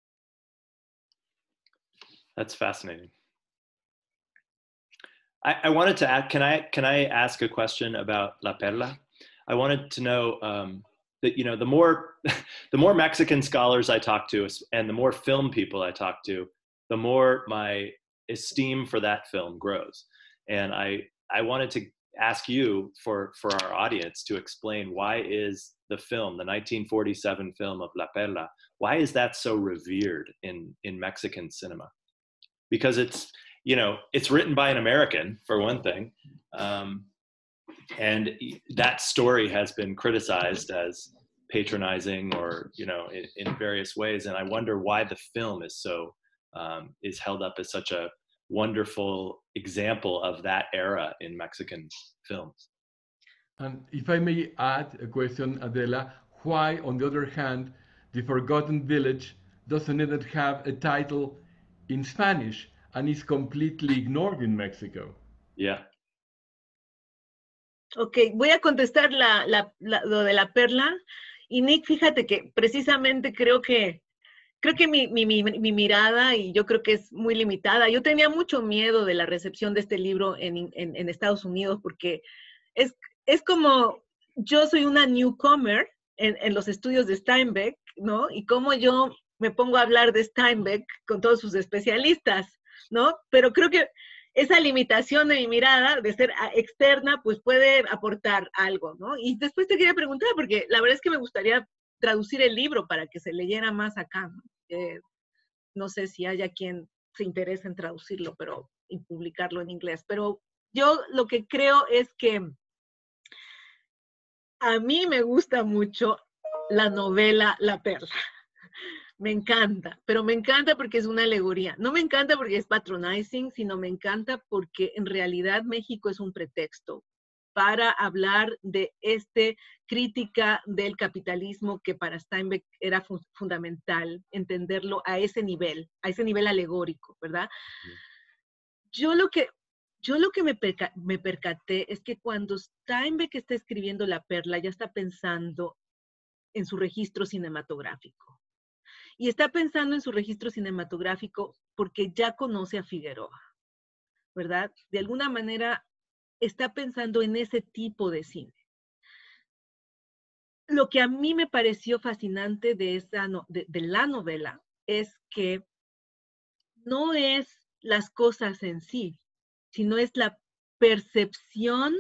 That's fascinating. I, I wanted to ask, can I, can I ask a question about La Perla? I wanted to know um, that, you know, the more, the more Mexican scholars I talk to and the more film people I talk to, the more my esteem for that film grows. And I, I wanted to ask you for, for our audience to explain, why is the film, the nineteen forty-seven film of La Perla, why is that so revered in, in Mexican cinema? Because it's, you know, it's written by an American, for one thing. Um, and that story has been criticized as patronizing or, you know, in, in various ways. And I wonder why the film is so, um, is held up as such a wonderful example of that era in Mexican films. And if I may add a question, Adela, why, on the other hand, The Forgotten Village doesn't even have a title in Spanish and is completely ignored in Mexico? Yeah. Ok, voy a contestar la, la, la, lo de la perla. Y Nick, fíjate que precisamente creo que, creo que mi, mi, mi, mi mirada, y yo creo que es muy limitada. Yo tenía mucho miedo de la recepción de este libro en, en, en Estados Unidos porque es, es como, yo soy una newcomer en, en los estudios de Steinbeck, ¿no? Y como yo me pongo a hablar de Steinbeck con todos sus especialistas, ¿no? Pero creo que esa limitación de mi mirada, de ser externa, pues puede aportar algo, ¿no? Y después te quería preguntar, porque la verdad es que me gustaría traducir el libro para que se leyera más acá, ¿no? Eh, no sé si haya quien se interese en traducirlo, pero, y publicarlo en inglés. Pero yo lo que creo es que a mí me gusta mucho la novela La Perla. Me encanta, pero me encanta porque es una alegoría. No me encanta porque es patronizing, sino me encanta porque en realidad México es un pretexto para hablar de esta crítica del capitalismo que para Steinbeck era fu fundamental, entenderlo a ese nivel, a ese nivel alegórico, ¿verdad? Yo lo que, yo lo que me, perca me percaté es que cuando Steinbeck está escribiendo La Perla, ya está pensando en su registro cinematográfico. Y está pensando en su registro cinematográfico porque ya conoce a Figueroa, ¿verdad? De alguna manera está pensando en ese tipo de cine. Lo que a mí me pareció fascinante de, esa no, de, de la novela es que no es las cosas en sí, sino es la percepción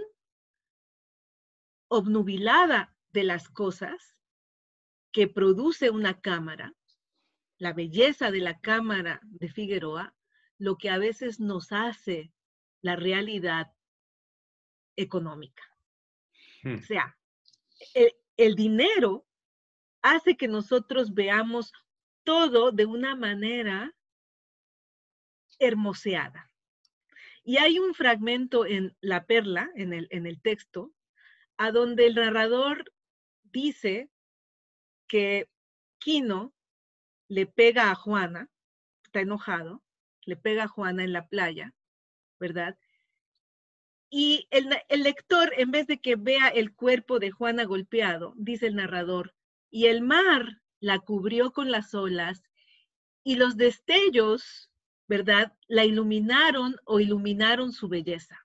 obnubilada de las cosas que produce una cámara, la belleza de la cámara de Figueroa, lo que a veces nos hace la realidad económica. Hmm. O sea, el, el dinero hace que nosotros veamos todo de una manera hermoseada. Y hay un fragmento en La Perla, en el, en el texto, a donde el narrador dice que Quino le pega a Juana, está enojado, le pega a Juana en la playa, ¿verdad? Y el, el lector, en vez de que vea el cuerpo de Juana golpeado, dice el narrador, y el mar la cubrió con las olas, y los destellos, ¿verdad?, la iluminaron o iluminaron su belleza.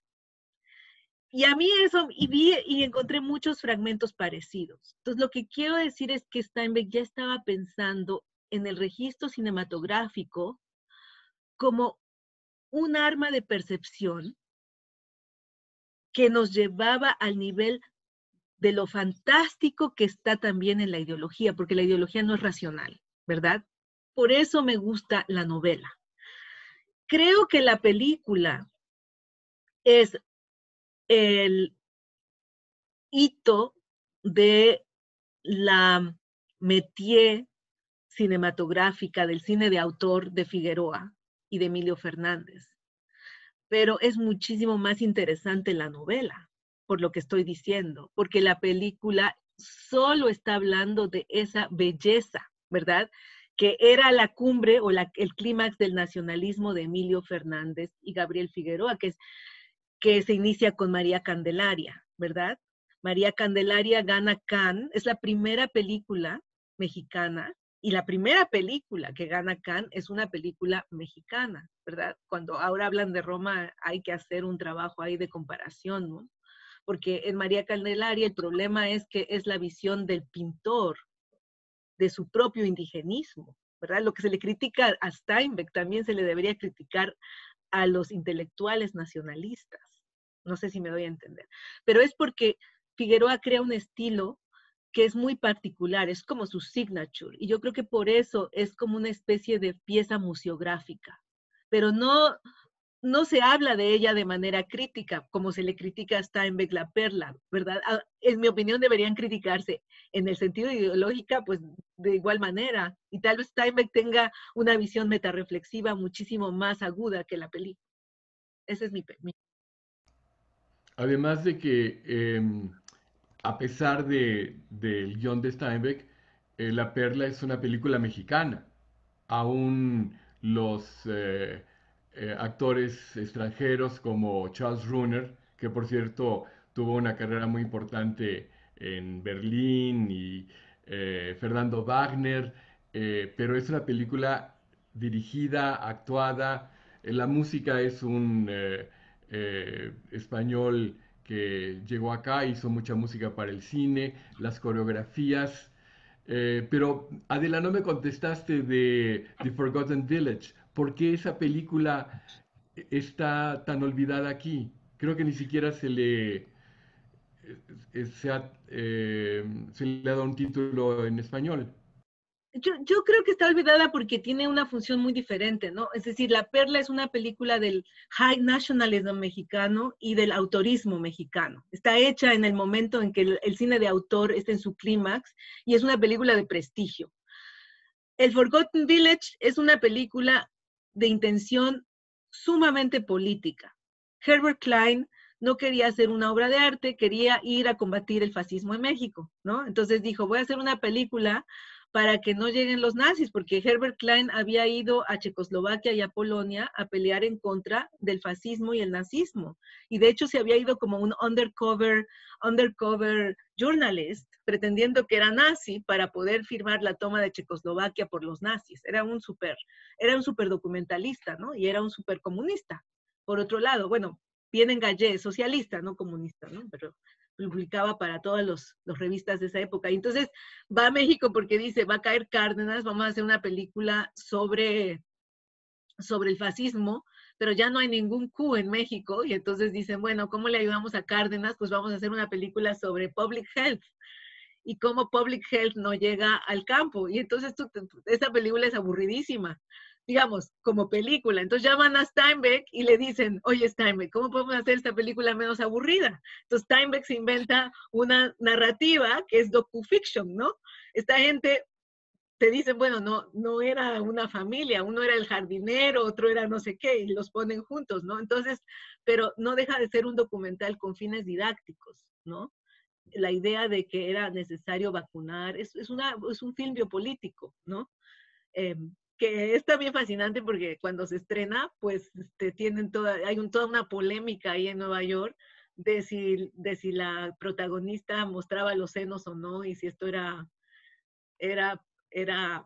Y a mí eso, y vi y encontré muchos fragmentos parecidos. Entonces, lo que quiero decir es que Steinbeck ya estaba pensando en el registro cinematográfico como un arma de percepción que nos llevaba al nivel de lo fantástico que está también en la ideología, porque la ideología no es racional, ¿verdad? Por eso me gusta la novela. Creo que la película es el hito de la métier cinematográfica del cine de autor de Figueroa y de Emilio Fernández. Pero es muchísimo más interesante la novela, por lo que estoy diciendo, porque la película solo está hablando de esa belleza, ¿verdad?, que era la cumbre o la, el clímax del nacionalismo de Emilio Fernández y Gabriel Figueroa, que, es, que se inicia con María Candelaria, ¿verdad? María Candelaria gana Cannes, es la primera película mexicana, y la primera película que gana Cannes es una película mexicana, ¿verdad? Cuando ahora hablan de Roma hay que hacer un trabajo ahí de comparación, ¿no? Porque en María Candelaria el problema es que es la visión del pintor, de su propio indigenismo, ¿verdad? Lo que se le critica a Steinbeck también se le debería criticar a los intelectuales nacionalistas. No sé si me doy a entender. Pero es porque Figueroa crea un estilo que es muy particular, es como su signature, y yo creo que por eso es como una especie de pieza museográfica, pero no, no se habla de ella de manera crítica, como se le critica a Steinbeck La Perla, ¿verdad? Ah, en mi opinión deberían criticarse en el sentido ideológica, pues de igual manera. Y tal vez Steinbeck tenga una visión metarreflexiva muchísimo más aguda que la película. Ese es mi... mi... Además de que, eh, a pesar de, del guión de Steinbeck, eh, La Perla es una película mexicana. Aún los eh, eh, actores extranjeros como Charles Runner, que por cierto tuvo una carrera muy importante en Berlín, y eh, Fernando Wagner, eh, pero es una película dirigida, actuada, eh, la música es un eh, eh, español que llegó acá, hizo mucha música para el cine, las coreografías. Eh, pero Adela, no me contestaste de The Forgotten Village. ¿Por qué esa película está tan olvidada aquí? Creo que ni siquiera se le, eh, se ha, eh, se le ha dado un título en español. Yo, yo creo que está olvidada porque tiene una función muy diferente, ¿no? Es decir, La Perla es una película del high nationalism mexicano y del autorismo mexicano. Está hecha en el momento en que el, el cine de autor está en su clímax y es una película de prestigio. El Forgotten Village es una película de intención sumamente política. Herbert Klein no quería hacer una obra de arte, quería ir a combatir el fascismo en México, ¿no? Entonces dijo, voy a hacer una película para que no lleguen los nazis, porque Herbert Klein había ido a Checoslovaquia y a Polonia a pelear en contra del fascismo y el nazismo. Y de hecho se había ido como un undercover, undercover journalist, pretendiendo que era nazi para poder firmar la toma de Checoslovaquia por los nazis. Era un súper, era un súper documentalista, ¿no? Y era un súper comunista. Por otro lado, bueno, bien engallé, socialista, no comunista, ¿no? Pero publicaba para todas los, los revistas de esa época. Y entonces va a México porque dice, va a caer Cárdenas, vamos a hacer una película sobre, sobre el fascismo, pero ya no hay ningún Q en México, y entonces dicen, bueno, ¿cómo le ayudamos a Cárdenas? Pues vamos a hacer una película sobre public health, y cómo public health no llega al campo. Y entonces tú, esa película es aburridísima, digamos, como película. Entonces llaman a Steinbeck y le dicen, oye Steinbeck, ¿cómo podemos hacer esta película menos aburrida? Entonces Steinbeck se inventa una narrativa que es docufiction, ¿no? Esta gente te dicen, bueno, no, no era una familia, uno era el jardinero, otro era no sé qué, y los ponen juntos, ¿no? Entonces, pero no deja de ser un documental con fines didácticos, ¿no? La idea de que era necesario vacunar, es, es, una, es un film biopolítico, ¿no? Eh, que es también fascinante porque cuando se estrena, pues este, tienen toda, hay un, toda una polémica ahí en Nueva York de si, de si la protagonista mostraba los senos o no, y si esto era, era, era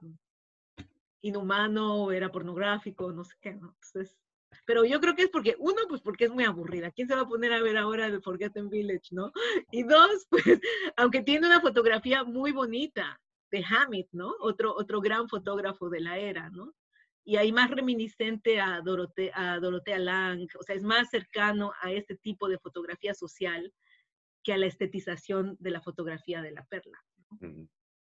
inhumano o era pornográfico, no sé qué, ¿no? Entonces, pero yo creo que es porque, uno, pues porque es muy aburrida. ¿Quién se va a poner a ver ahora The Forgotten Village, no? Y dos, pues, aunque tiene una fotografía muy bonita de Hammett, ¿no? Otro, otro gran fotógrafo de la era, ¿no? Y ahí más reminiscente a, Dorote, a Dorotea Lang, o sea, es más cercano a este tipo de fotografía social que a la estetización de la fotografía de La Perla, ¿no? Mm-hmm.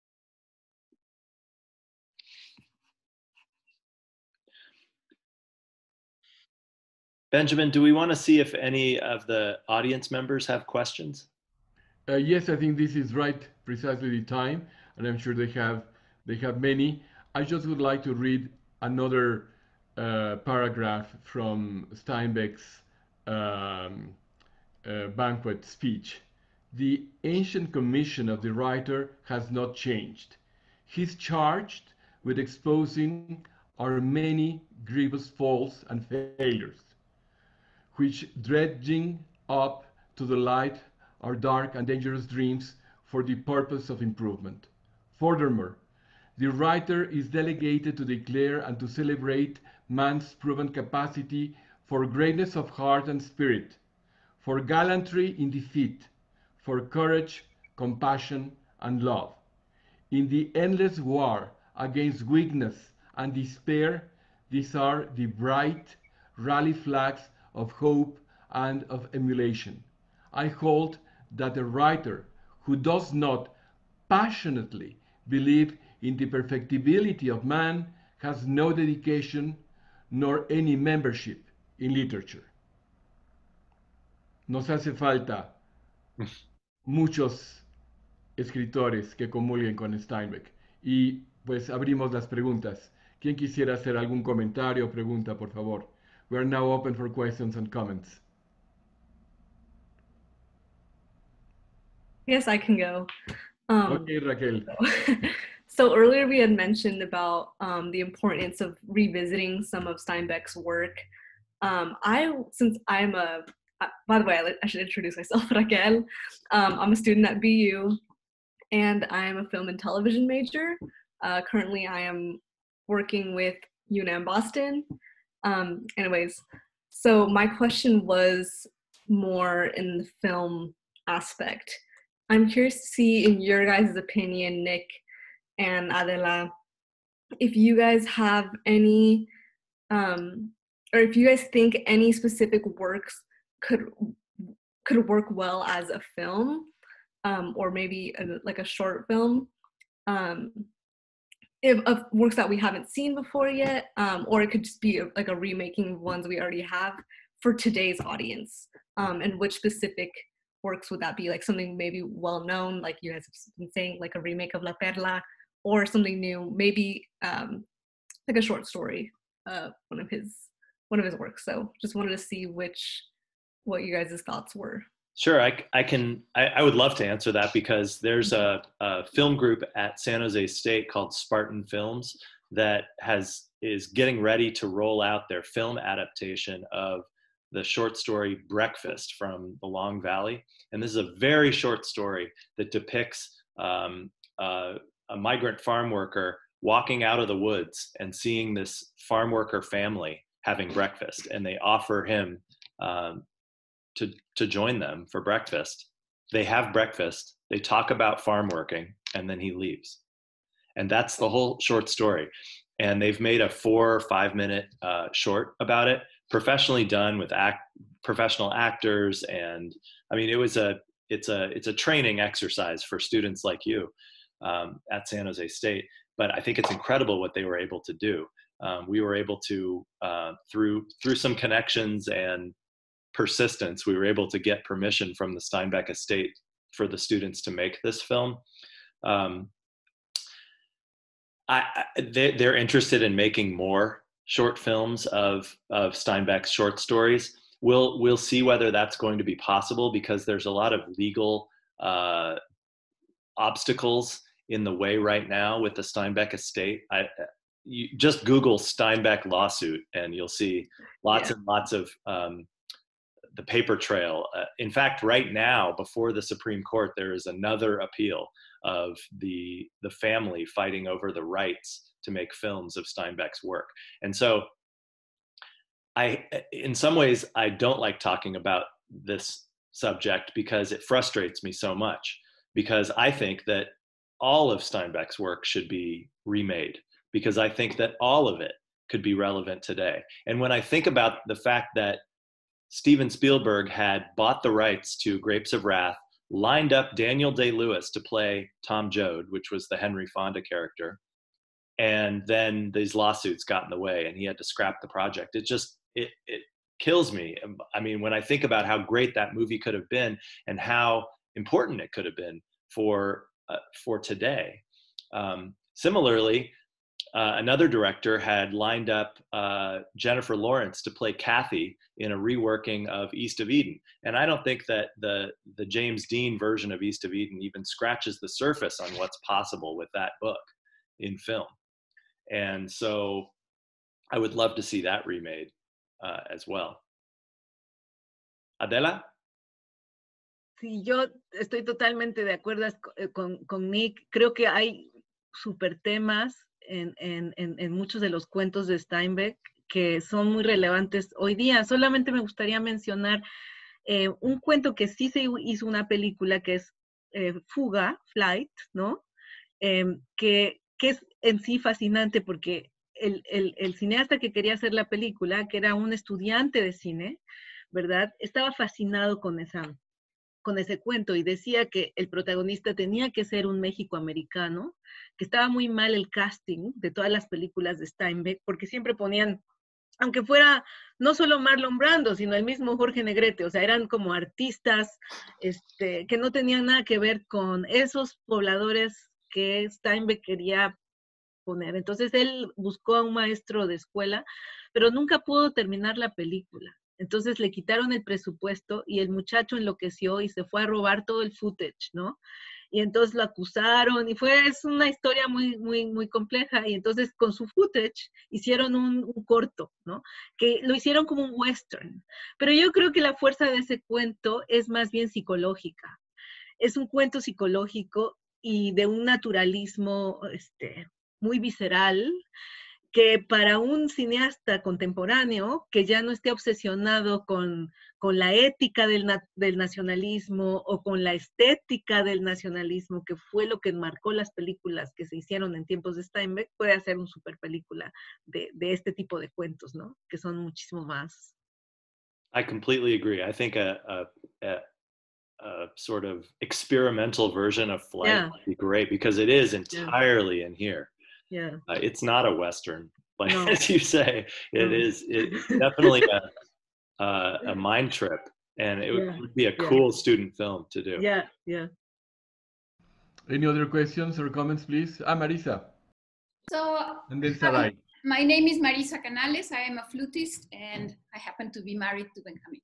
Benjamin, do we want to see if any of the audience members have questions? Uh, yes, I think this is right, precisely the time, and I'm sure they have they have many. I just would like to read another uh, paragraph from Steinbeck's um, uh, banquet speech. The ancient commission of the writer has not changed. He's charged with exposing our many grievous faults and failures, which dredging up to the light our dark and dangerous dreams for the purpose of improvement. Furthermore, the writer is delegated to declare and to celebrate man's proven capacity for greatness of heart and spirit, for gallantry in defeat, for courage, compassion, and love. In the endless war against weakness and despair, these are the bright rally flags of hope and of emulation. I hold that a writer who does not passionately believe in the perfectibility of man has no dedication nor any membership in literature. Nos hace falta muchos escritores que comulguen con Steinbeck. Y pues abrimos las preguntas. ¿Quién quisiera hacer algún comentario o pregunta, por favor? We are now open for questions and comments. Yes, I can go. Um, Okay, Raquel. So, so earlier we had mentioned about um, the importance of revisiting some of Steinbeck's work. Um, I, since I'm a, uh, by the way, I, I should introduce myself, Raquel. Um, I'm a student at B U, and I'm a film and television major. Uh, currently, I am working with UNAM Boston. Um, anyways, so my question was more in the film aspect. I'm curious to see, in your guys' opinion, Nick and Adela, if you guys have any, um, or if you guys think any specific works could could work well as a film, um, or maybe a, like a short film, um, if, of works that we haven't seen before yet, um, or it could just be a, like a remaking of ones we already have for today's audience, um, and which specific works would that be? Like something maybe well known, like you guys have been saying, like a remake of La Perla, or something new, maybe um, like a short story, uh, one of his one of his works. So just wanted to see which what you guys' thoughts were. Sure, I, I can. I, I would love to answer that because there's a, a film group at San Jose State called Spartan Films that has is getting ready to roll out their film adaptation of the short story Breakfast from the Long Valley. And this is a very short story that depicts um, uh, a migrant farm worker walking out of the woods and seeing this farm worker family having breakfast. And they offer him um, to, to join them for breakfast. They have breakfast, they talk about farm working, and then he leaves. And that's the whole short story. And they've made a four or five minute uh, short about it, professionally done with act, professional actors. And I mean, it was a, it's a, it's a training exercise for students like you um, at San Jose State. But I think it's incredible what they were able to do. Um, we were able to, uh, through, through some connections and persistence, we were able to get permission from the Steinbeck estate for the students to make this film. Um, I, I, they, they're interested in making more short films of, of Steinbeck's short stories. We'll, we'll see whether that's going to be possible because there's a lot of legal uh, obstacles in the way right now with the Steinbeck estate. I, you just Google Steinbeck lawsuit and you'll see lots yeah. and lots of um, the paper trail. Uh, in fact, right now, before the Supreme Court, there is another appeal of the, the family fighting over the rights to make films of Steinbeck's work. And so I, in some ways, I don't like talking about this subject because it frustrates me so much, because I think that all of Steinbeck's work should be remade, because I think that all of it could be relevant today. And when I think about the fact that Steven Spielberg had bought the rights to Grapes of Wrath, lined up Daniel Day-Lewis to play Tom Joad, which was the Henry Fonda character, and then these lawsuits got in the way and he had to scrap the project. It just, it, it kills me. I mean, when I think about how great that movie could have been and how important it could have been for, uh, for today. Um, similarly, Uh, another director had lined up uh, Jennifer Lawrence to play Kathy in a reworking of East of Eden. And I don't think that the, the James Dean version of East of Eden even scratches the surface on what's possible with that book in film. And so I would love to see that remade uh, as well. Adela? Sí, yo estoy totalmente de acuerdo con, con Nick. Creo que hay super temas En, en, en muchos de los cuentos de Steinbeck que son muy relevantes hoy día. Solamente me gustaría mencionar eh, un cuento que sí se hizo una película, que es eh, Fuga, Flight, ¿no? Eh, que, que es en sí fascinante porque el, el, el cineasta que quería hacer la película, que era un estudiante de cine, ¿verdad? Estaba fascinado con esa... con ese cuento y decía que el protagonista tenía que ser un México-americano, que estaba muy mal el casting de todas las películas de Steinbeck, porque siempre ponían aunque fuera no solo Marlon Brando, sino el mismo Jorge Negrete, o sea, eran como artistas este, que no tenían nada que ver con esos pobladores que Steinbeck quería poner. Entonces él buscó a un maestro de escuela, pero nunca pudo terminar la película. Entonces le quitaron el presupuesto y el muchacho enloqueció y se fue a robar todo el footage, ¿no? Y entonces lo acusaron y fue, es una historia muy, muy, muy compleja. Y entonces con su footage hicieron un, un corto, ¿no? Que lo hicieron como un western. Pero yo creo que la fuerza de ese cuento es más bien psicológica. Es un cuento psicológico y de un naturalismo este, muy visceral, que para un cineasta contemporáneo que ya no esté obsesionado con, con la ética del, na del nacionalismo o con la estética del nacionalismo, que fue lo que marcó las películas que se hicieron en tiempos de Steinbeck, puede hacer una super película de, de este tipo de cuentos, ¿no? Que son muchísimo más. I completely agree. I think a, a, a, a sort of experimental version of Flight Yeah. would be great because it is entirely yeah. in here. Yeah. Uh, it's not a Western, like no. as you say, it no. is it, it's definitely a, uh, a mind trip, and it yeah. would be a yeah. cool student film to do. Yeah, yeah. Any other questions or comments, please? Ah, Marisa. So, And then Sarai. My name is Marisa Canales. I am a flutist, and I happen to be married to Benjamin.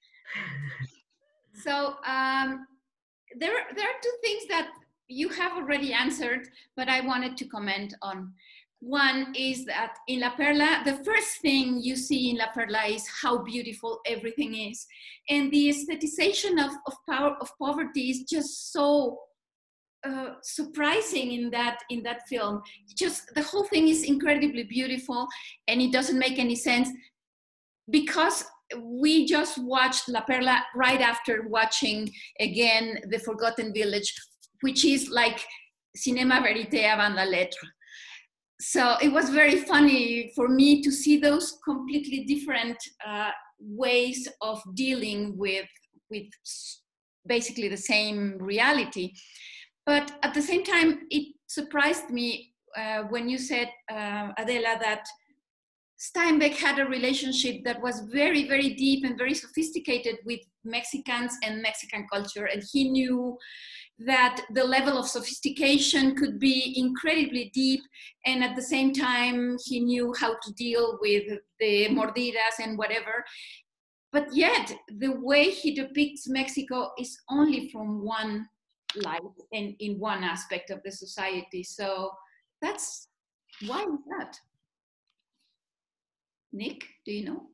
So um, there, there are two things that you have already answered, but I wanted to comment on. One is that in La Perla, the first thing you see in La Perla is how beautiful everything is. And the aestheticization of, of, power, of poverty is just so uh, surprising in that, in that film. Just the whole thing is incredibly beautiful, and it doesn't make any sense because we just watched La Perla right after watching again The Forgotten Village, which is like cinema verité avant la lettre. So it was very funny for me to see those completely different uh, ways of dealing with, with basically the same reality. But at the same time, it surprised me uh, when you said, uh, Adela, that Steinbeck had a relationship that was very, very deep and very sophisticated with Mexicans and Mexican culture. And he knew that the level of sophistication could be incredibly deep. And at the same time, he knew how to deal with the mordidas and whatever. But yet, the way he depicts Mexico is only from one light and in one aspect of the society. So that's, why is that? Nick, do you know?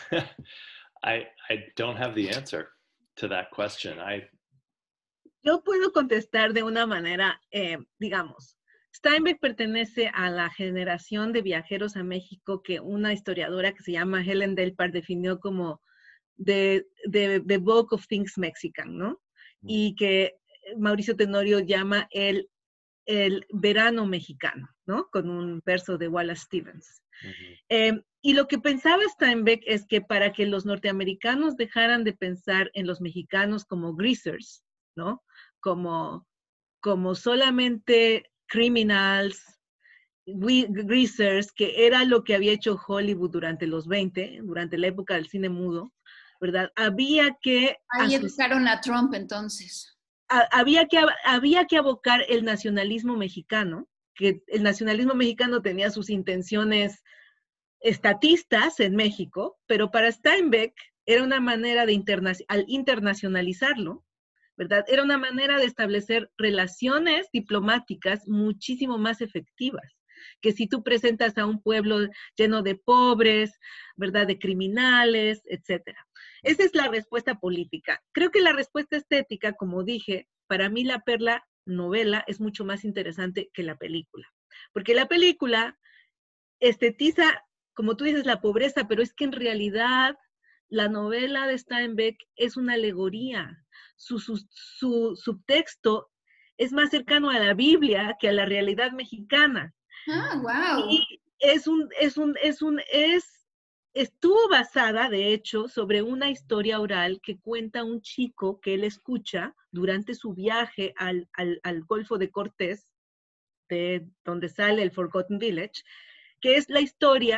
I, I don't have the answer to that question. I Yo puedo contestar de una manera, eh, digamos, Steinbeck pertenece a la generación de viajeros a México que una historiadora que se llama Helen Delpar definió como the, the, the Book of Things Mexican, ¿no? Y que Mauricio Tenorio llama el, el verano mexicano, ¿no? Con un verso de Wallace Stevens. Uh-huh. eh, y lo que pensaba Steinbeck es que para que los norteamericanos dejaran de pensar en los mexicanos como greasers, ¿no? Como, como solamente criminals, greasers, que era lo que había hecho Hollywood durante los veinte, durante la época del cine mudo, ¿verdad? Había que... Ahí educaron a Trump entonces. A, había, que, había que abocar el nacionalismo mexicano, que el nacionalismo mexicano tenía sus intenciones estatistas en México, pero para Steinbeck era una manera de interna al internacionalizarlo, ¿verdad? Era una manera de establecer relaciones diplomáticas muchísimo más efectivas, que si tú presentas a un pueblo lleno de pobres, ¿verdad? De criminales, etcétera. Esa es la respuesta política. Creo que la respuesta estética, como dije, para mí La Perla novela es mucho más interesante que la película, porque la película estetiza, como tú dices, la pobreza, pero es que en realidad la novela de Steinbeck es una alegoría. Su, su, su subtexto es más cercano a la Biblia que a la realidad mexicana. Ah, wow. Y es un, es un, es un, es, estuvo basada, de hecho, sobre una historia oral que cuenta un chico que él escucha durante su viaje al, al, al Golfo de Cortés, de donde sale el Forgotten Village, que es la historia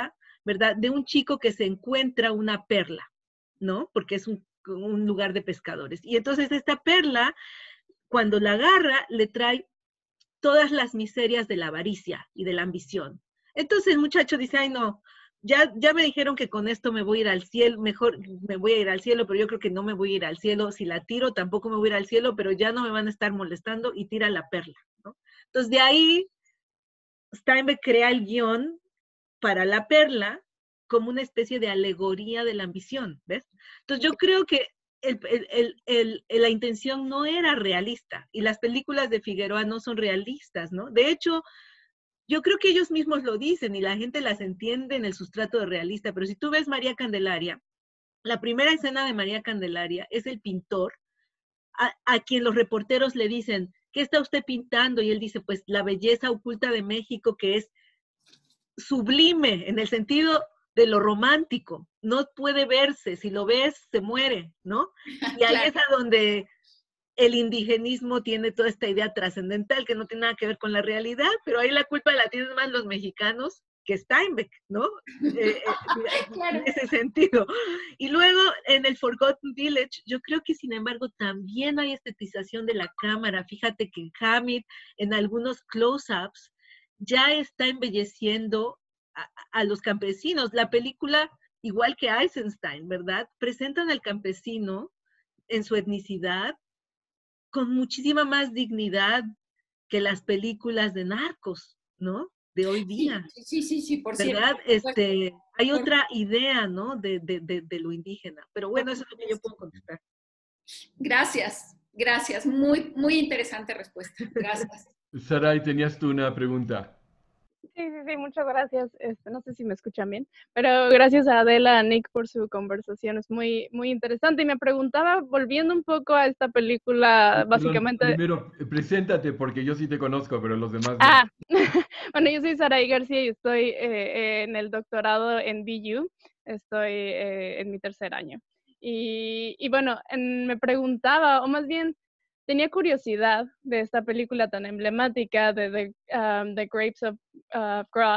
¿verdad? De un chico que se encuentra una perla, ¿no? Porque es un, un lugar de pescadores. Y entonces esta perla, cuando la agarra, le trae todas las miserias de la avaricia y de la ambición. Entonces el muchacho dice, ay no, ya, ya me dijeron que con esto me voy a ir al cielo, mejor me voy a ir al cielo, pero yo creo que no me voy a ir al cielo. Si la tiro, tampoco me voy a ir al cielo, pero ya no me van a estar molestando, y tira la perla, ¿no? Entonces de ahí Steinbeck crea el guión para la perla como una especie de alegoría de la ambición, ¿ves? Entonces yo creo que el, el, el, el, la intención no era realista, y las películas de Figueroa no son realistas, ¿no? De hecho, yo creo que ellos mismos lo dicen y la gente las entiende en el sustrato de realista, pero si tú ves María Candelaria, la primera escena de María Candelaria es el pintor a, a quien los reporteros le dicen, ¿qué está usted pintando? Y él dice, pues la belleza oculta de México, que es sublime en el sentido de lo romántico, no puede verse, si lo ves se muere, ¿no? Y ahí claro. Es a donde el indigenismo tiene toda esta idea trascendental que no tiene nada que ver con la realidad, pero ahí la culpa la tienen más los mexicanos que Steinbeck, ¿no? Eh, eh, claro. En ese sentido. Y luego en el Forgotten Village, yo creo que sin embargo también hay estetización de la cámara. Fíjate que Hamid en algunos close-ups ya está embelleciendo a, a los campesinos. La película, igual que Eisenstein, ¿verdad? Presentan al campesino en su etnicidad con muchísima más dignidad que las películas de narcos, ¿no? De hoy día. Sí, sí, sí, sí por ¿verdad? cierto. Este, hay otra idea, ¿no? De, de, de, de lo indígena. Pero bueno, eso es lo que yo puedo contestar. Gracias, gracias. Muy, muy interesante respuesta. Gracias. Saray, tenías tú una pregunta. Sí, sí, sí, muchas gracias. Este, no sé si me escuchan bien, pero gracias a Adela, a Nick por su conversación, es muy, muy interesante. Y me preguntaba, volviendo un poco a esta película, Perdón, básicamente... Primero, preséntate, porque yo sí te conozco, pero los demás no. Ah, bueno, yo soy Saray García y estoy eh, en el doctorado en B U, estoy eh, en mi tercer año. Y, y bueno, en, me preguntaba, o más bien... tenía curiosidad de esta película tan emblemática de The, um, The Grapes of uh, Wrath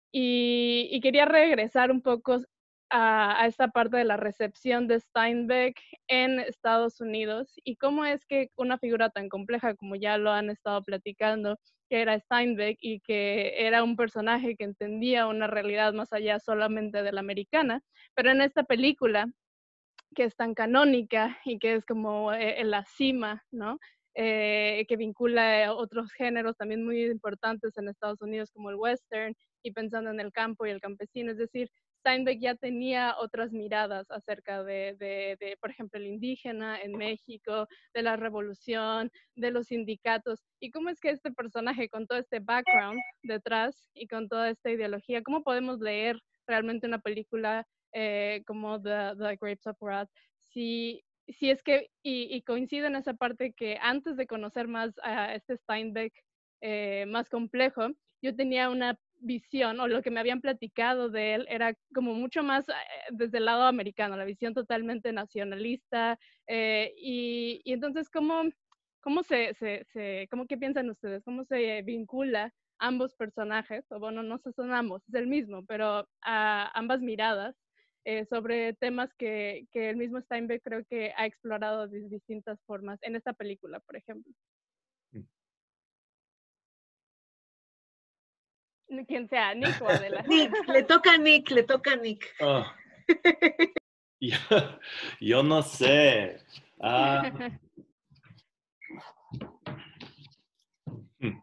y, y quería regresar un poco a, a esta parte de la recepción de Steinbeck en Estados Unidos y cómo es que una figura tan compleja como ya lo han estado platicando, que era Steinbeck y que era un personaje que entendía una realidad más allá solamente de la americana, pero en esta película que es tan canónica y que es como eh, en la cima, ¿no? Eh, que vincula a otros géneros también muy importantes en Estados Unidos como el western y pensando en el campo y el campesino, es decir, Steinbeck ya tenía otras miradas acerca de, de, de, por ejemplo, el indígena en México, de la revolución, de los sindicatos, y cómo es que este personaje con todo este background detrás y con toda esta ideología, cómo podemos leer realmente una película Eh, como The, The Grapes of Wrath, si, si es que, y, y coincide en esa parte que antes de conocer más a este Steinbeck eh, más complejo, yo tenía una visión, o lo que me habían platicado de él era como mucho más eh, desde el lado americano, la visión totalmente nacionalista, eh, y, y entonces, ¿cómo, cómo se, se, se, cómo qué piensan ustedes? ¿Cómo se vincula ambos personajes? O bueno, no sé, son ambos, es el mismo, pero a ambas miradas, Eh, sobre temas que, que el mismo Steinbeck creo que ha explorado de distintas formas en esta película, por ejemplo. Quien sea, Nick o Adela. Nick, le toca a Nick, le toca a Nick. Oh. yo, yo no sé. Uh, hmm.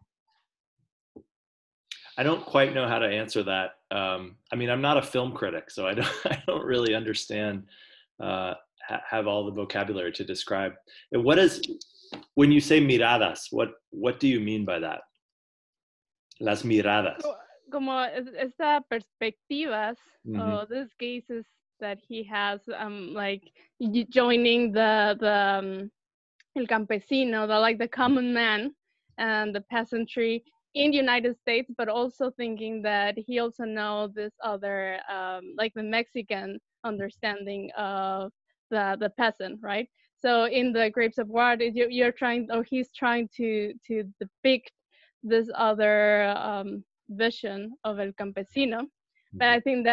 I don't quite know how to answer that. Um, I mean, I'm not a film critic, so I don't, I don't really understand, uh, ha- have all the vocabulary to describe. And what is, when you say miradas, what, what do you mean by that? Las miradas. Como esta perspectivas, mm-hmm. or these cases that he has, um, like joining the, the um, el campesino, the, like the common man and the peasantry in the United States, but also thinking that he also knows this other, um, like the Mexican understanding of the, the peasant, right? So in the Grapes of Wrath, you, you're trying, or he's trying to, to depict this other um, vision of El Campesino. But I think that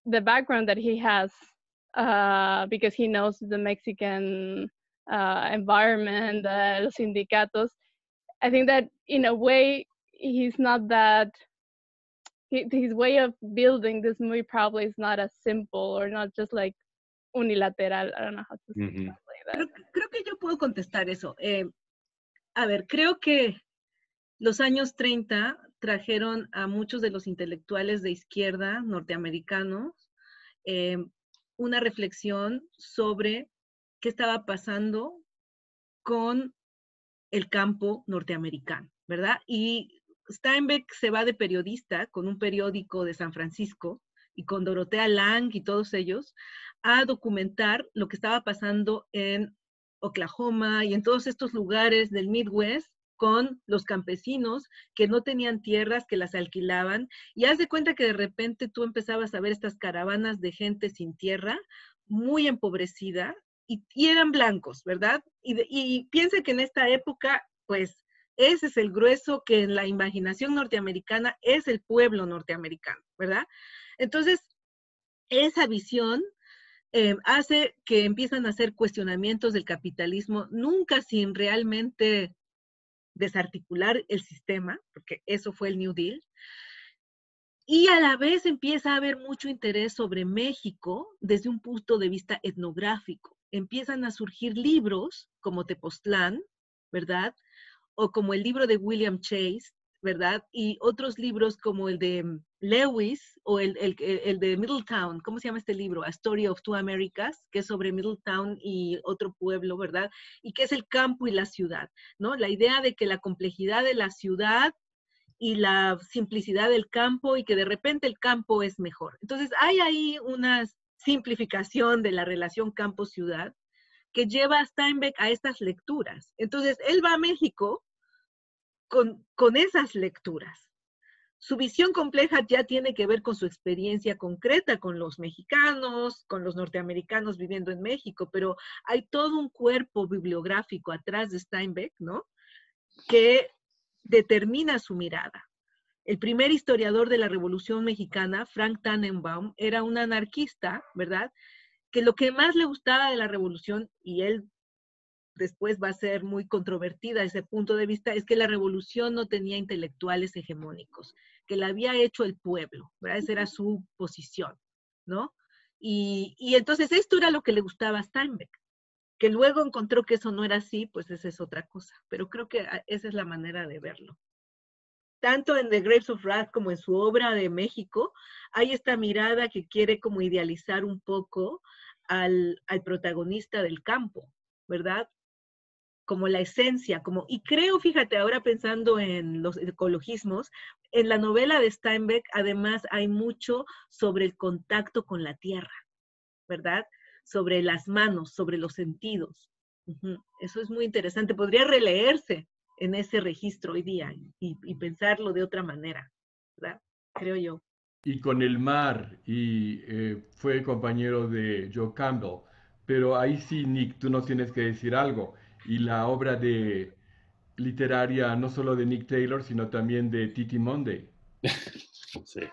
the background that he has, uh, because he knows the Mexican uh, environment, uh, los sindicatos, I think that in a way he's not that, he, his way of building this movie probably is not as simple or not just like unilateral. I don't know how to Mm-hmm. translate that. Creo, creo que yo puedo contestar eso. Eh, a ver, creo que los años treinta trajeron a muchos de los intelectuales de izquierda norteamericanos eh, una reflexión sobre qué estaba pasando con el campo norteamericano, ¿verdad? Y Steinbeck se va de periodista con un periódico de San Francisco y con Dorothea Lange y todos ellos a documentar lo que estaba pasando en Oklahoma y en todos estos lugares del Midwest con los campesinos que no tenían tierras, que las alquilaban, y haz de cuenta que de repente tú empezabas a ver estas caravanas de gente sin tierra, muy empobrecida, y, y eran blancos, ¿verdad? Y, de, y piensa que en esta época, pues, ese es el grueso que en la imaginación norteamericana es el pueblo norteamericano, ¿verdad? Entonces, esa visión eh, hace que empiezan a hacer cuestionamientos del capitalismo, nunca sin realmente desarticular el sistema, porque eso fue el New Deal, y a la vez empieza a haber mucho interés sobre México desde un punto de vista etnográfico. Empiezan a surgir libros como Tepoztlán, ¿verdad? O como el libro de William Chase, ¿verdad? Y otros libros como el de Lewis o el, el, el de Middletown. ¿Cómo se llama este libro? A Story of Two Americas, que es sobre Middletown y otro pueblo, ¿verdad? Y que es el campo y la ciudad, ¿no? La idea de que la complejidad de la ciudad y la simplicidad del campo y que de repente el campo es mejor. Entonces hay ahí una simplificación de la relación campo-ciudad que lleva a Steinbeck a estas lecturas. Entonces él va a México Con, con esas lecturas. Su visión compleja ya tiene que ver con su experiencia concreta con los mexicanos, con los norteamericanos viviendo en México, pero hay todo un cuerpo bibliográfico atrás de Steinbeck, ¿no? Que determina su mirada. El primer historiador de la Revolución Mexicana, Frank Tannenbaum, era un anarquista, ¿verdad? Que lo que más le gustaba de la revolución, y él después va a ser muy controvertida ese punto de vista, es que la revolución no tenía intelectuales hegemónicos, que la había hecho el pueblo, ¿verdad? Esa era su posición, ¿no? Y, y entonces esto era lo que le gustaba a Steinbeck, que luego encontró que eso no era así, pues esa es otra cosa, pero creo que esa es la manera de verlo. Tanto en The Grapes of Wrath como en su obra de México, hay esta mirada que quiere como idealizar un poco al, al protagonista del campo, ¿verdad? Como la esencia, como, y creo, fíjate, ahora pensando en los ecologismos, en la novela de Steinbeck, además hay mucho sobre el contacto con la tierra, ¿verdad? Sobre las manos, sobre los sentidos. Uh-huh. Eso es muy interesante, podría releerse en ese registro hoy día y, y pensarlo de otra manera, ¿verdad? Creo yo. Y con el mar, y eh, fue compañero de Joe Campbell, pero ahí sí, Nick, tú nos tienes que decir algo. Y la obra de literaria no solo de Nick Taylor, sino también de Titi Monday. Sí.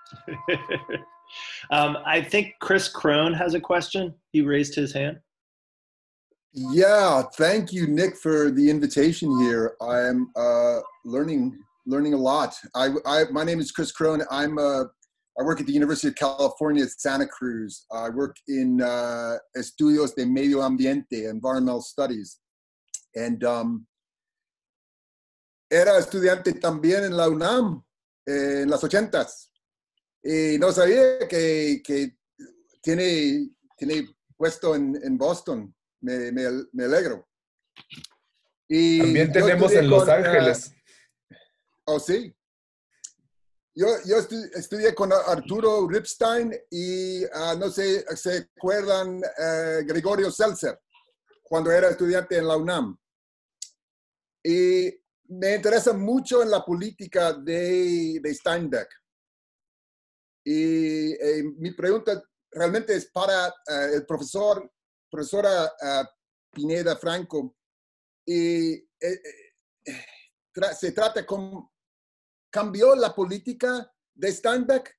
um, I think Chris Crone has a question. He raised his hand. Yeah, thank you, Nick, for the invitation here. I'm uh, learning learning a lot. I, I my name is Chris Crone. I'm a I work at the University of California, Santa Cruz. I work in uh, Estudios de Medio Ambiente, Environmental Studies. And um, era estudiante también en la UNAM eh, en las ochentas. Y no sabía que, que tiene, tiene puesto en, en Boston. Me, me, me alegro. Y también tenemos en con, Los Ángeles. Uh, oh, sí. Yo, yo estu estudié con Arturo Ripstein y uh, no sé, ¿se acuerdan uh, Gregorio Seltzer cuando era estudiante en la UNAM? Y me interesa mucho en la política de, de Steinbeck. Y eh, mi pregunta realmente es para uh, el profesor, profesora uh, Pineda Franco. Y eh, eh, tra se trata con... ¿Cambió la política de Steinbeck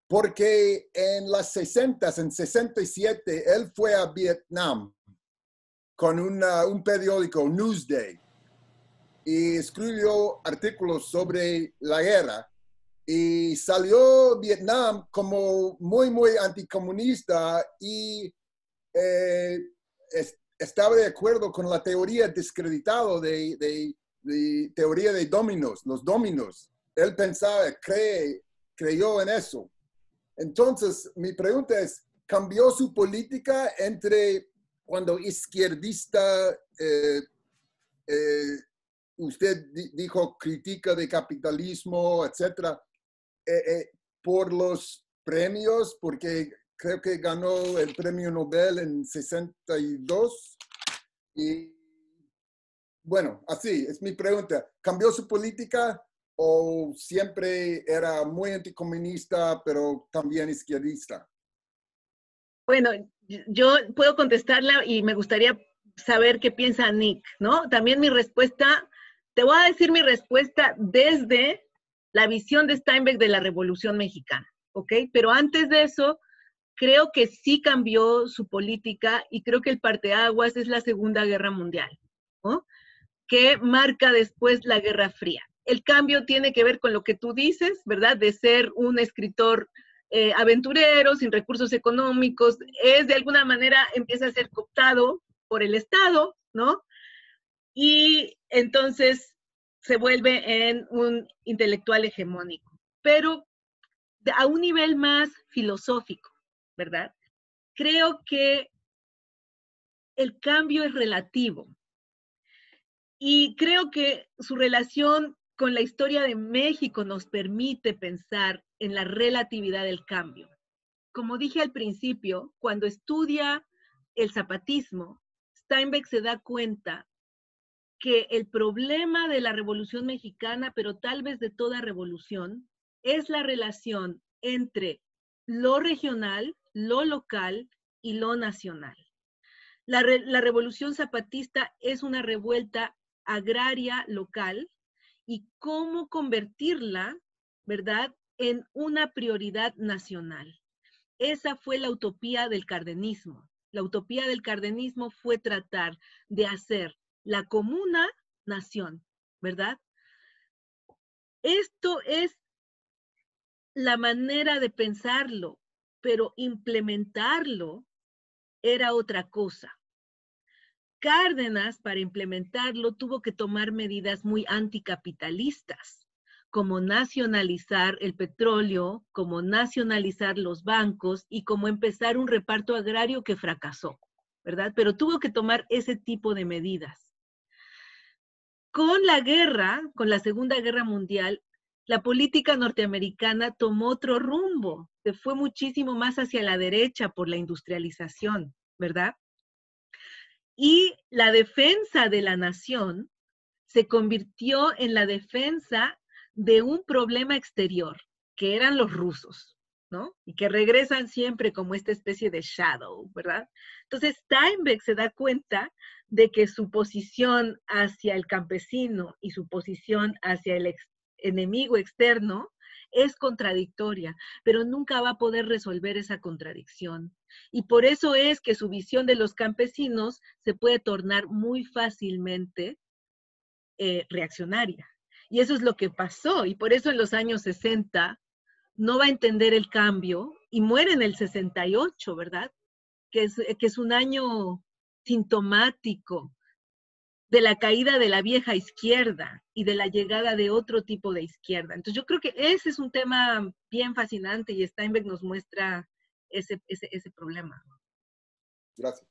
porque en las sesentas, en sesenta y siete, él fue a Vietnam con una, un periódico, Newsday, y escribió artículos sobre la guerra. Y salió Vietnam como muy, muy anticomunista y eh, es, estaba de acuerdo con la teoría descreditada de, de, de teoría de dominos, los dominos. Él pensaba, cree, creyó en eso. Entonces, mi pregunta es, ¿cambió su política entre cuando izquierdista, eh, eh, usted dijo crítica de capitalismo, etcétera, eh, eh, por los premios, porque creo que ganó el premio Nobel en sesenta y dos? Y bueno, así es mi pregunta. ¿Cambió su política o siempre era muy anticomunista, pero también izquierdista? Bueno, yo puedo contestarla y me gustaría saber qué piensa Nick, ¿no? También mi respuesta, te voy a decir mi respuesta desde la visión de Steinbeck de la Revolución Mexicana, ¿ok? Pero antes de eso, creo que sí cambió su política y creo que el parteaguas es la Segunda Guerra Mundial, ¿no? Que marca después la Guerra Fría. El cambio tiene que ver con lo que tú dices, ¿verdad? De ser un escritor eh, aventurero, sin recursos económicos, es de alguna manera, empieza a ser cooptado por el Estado, ¿no? Y entonces se vuelve en un intelectual hegemónico. Pero a un nivel más filosófico, ¿verdad? Creo que el cambio es relativo. Y creo que su relación con la historia de México nos permite pensar en la relatividad del cambio. Como dije al principio, cuando estudia el zapatismo, Steinbeck se da cuenta que el problema de la Revolución Mexicana, pero tal vez de toda revolución, es la relación entre lo regional, lo local y lo nacional. La, re, la Revolución Zapatista es una revuelta agraria local y cómo convertirla, ¿verdad?, en una prioridad nacional. Esa fue la utopía del cardenismo. La utopía del cardenismo fue tratar de hacer la comuna nación, ¿verdad? Esto es la manera de pensarlo, pero implementarlo era otra cosa. Cárdenas, para implementarlo, tuvo que tomar medidas muy anticapitalistas, como nacionalizar el petróleo, como nacionalizar los bancos y como empezar un reparto agrario que fracasó, ¿verdad? Pero tuvo que tomar ese tipo de medidas. Con la guerra, con la Segunda Guerra Mundial, la política norteamericana tomó otro rumbo, se fue muchísimo más hacia la derecha por la industrialización, ¿verdad? Y la defensa de la nación se convirtió en la defensa de un problema exterior, que eran los rusos, ¿no? Y que regresan siempre como esta especie de shadow, ¿verdad? Entonces Steinbeck se da cuenta de que su posición hacia el campesino y su posición hacia el ex enemigo externo es contradictoria, pero nunca va a poder resolver esa contradicción. Y por eso es que su visión de los campesinos se puede tornar muy fácilmente eh, reaccionaria. Y eso es lo que pasó, y por eso en los años sesenta no va a entender el cambio y muere en el sesenta y ocho, ¿verdad? Que es, que es un año sintomático de la caída de la vieja izquierda y de la llegada de otro tipo de izquierda. Entonces yo creo que ese es un tema bien fascinante y Steinbeck nos muestra ese, ese, ese problema. Gracias.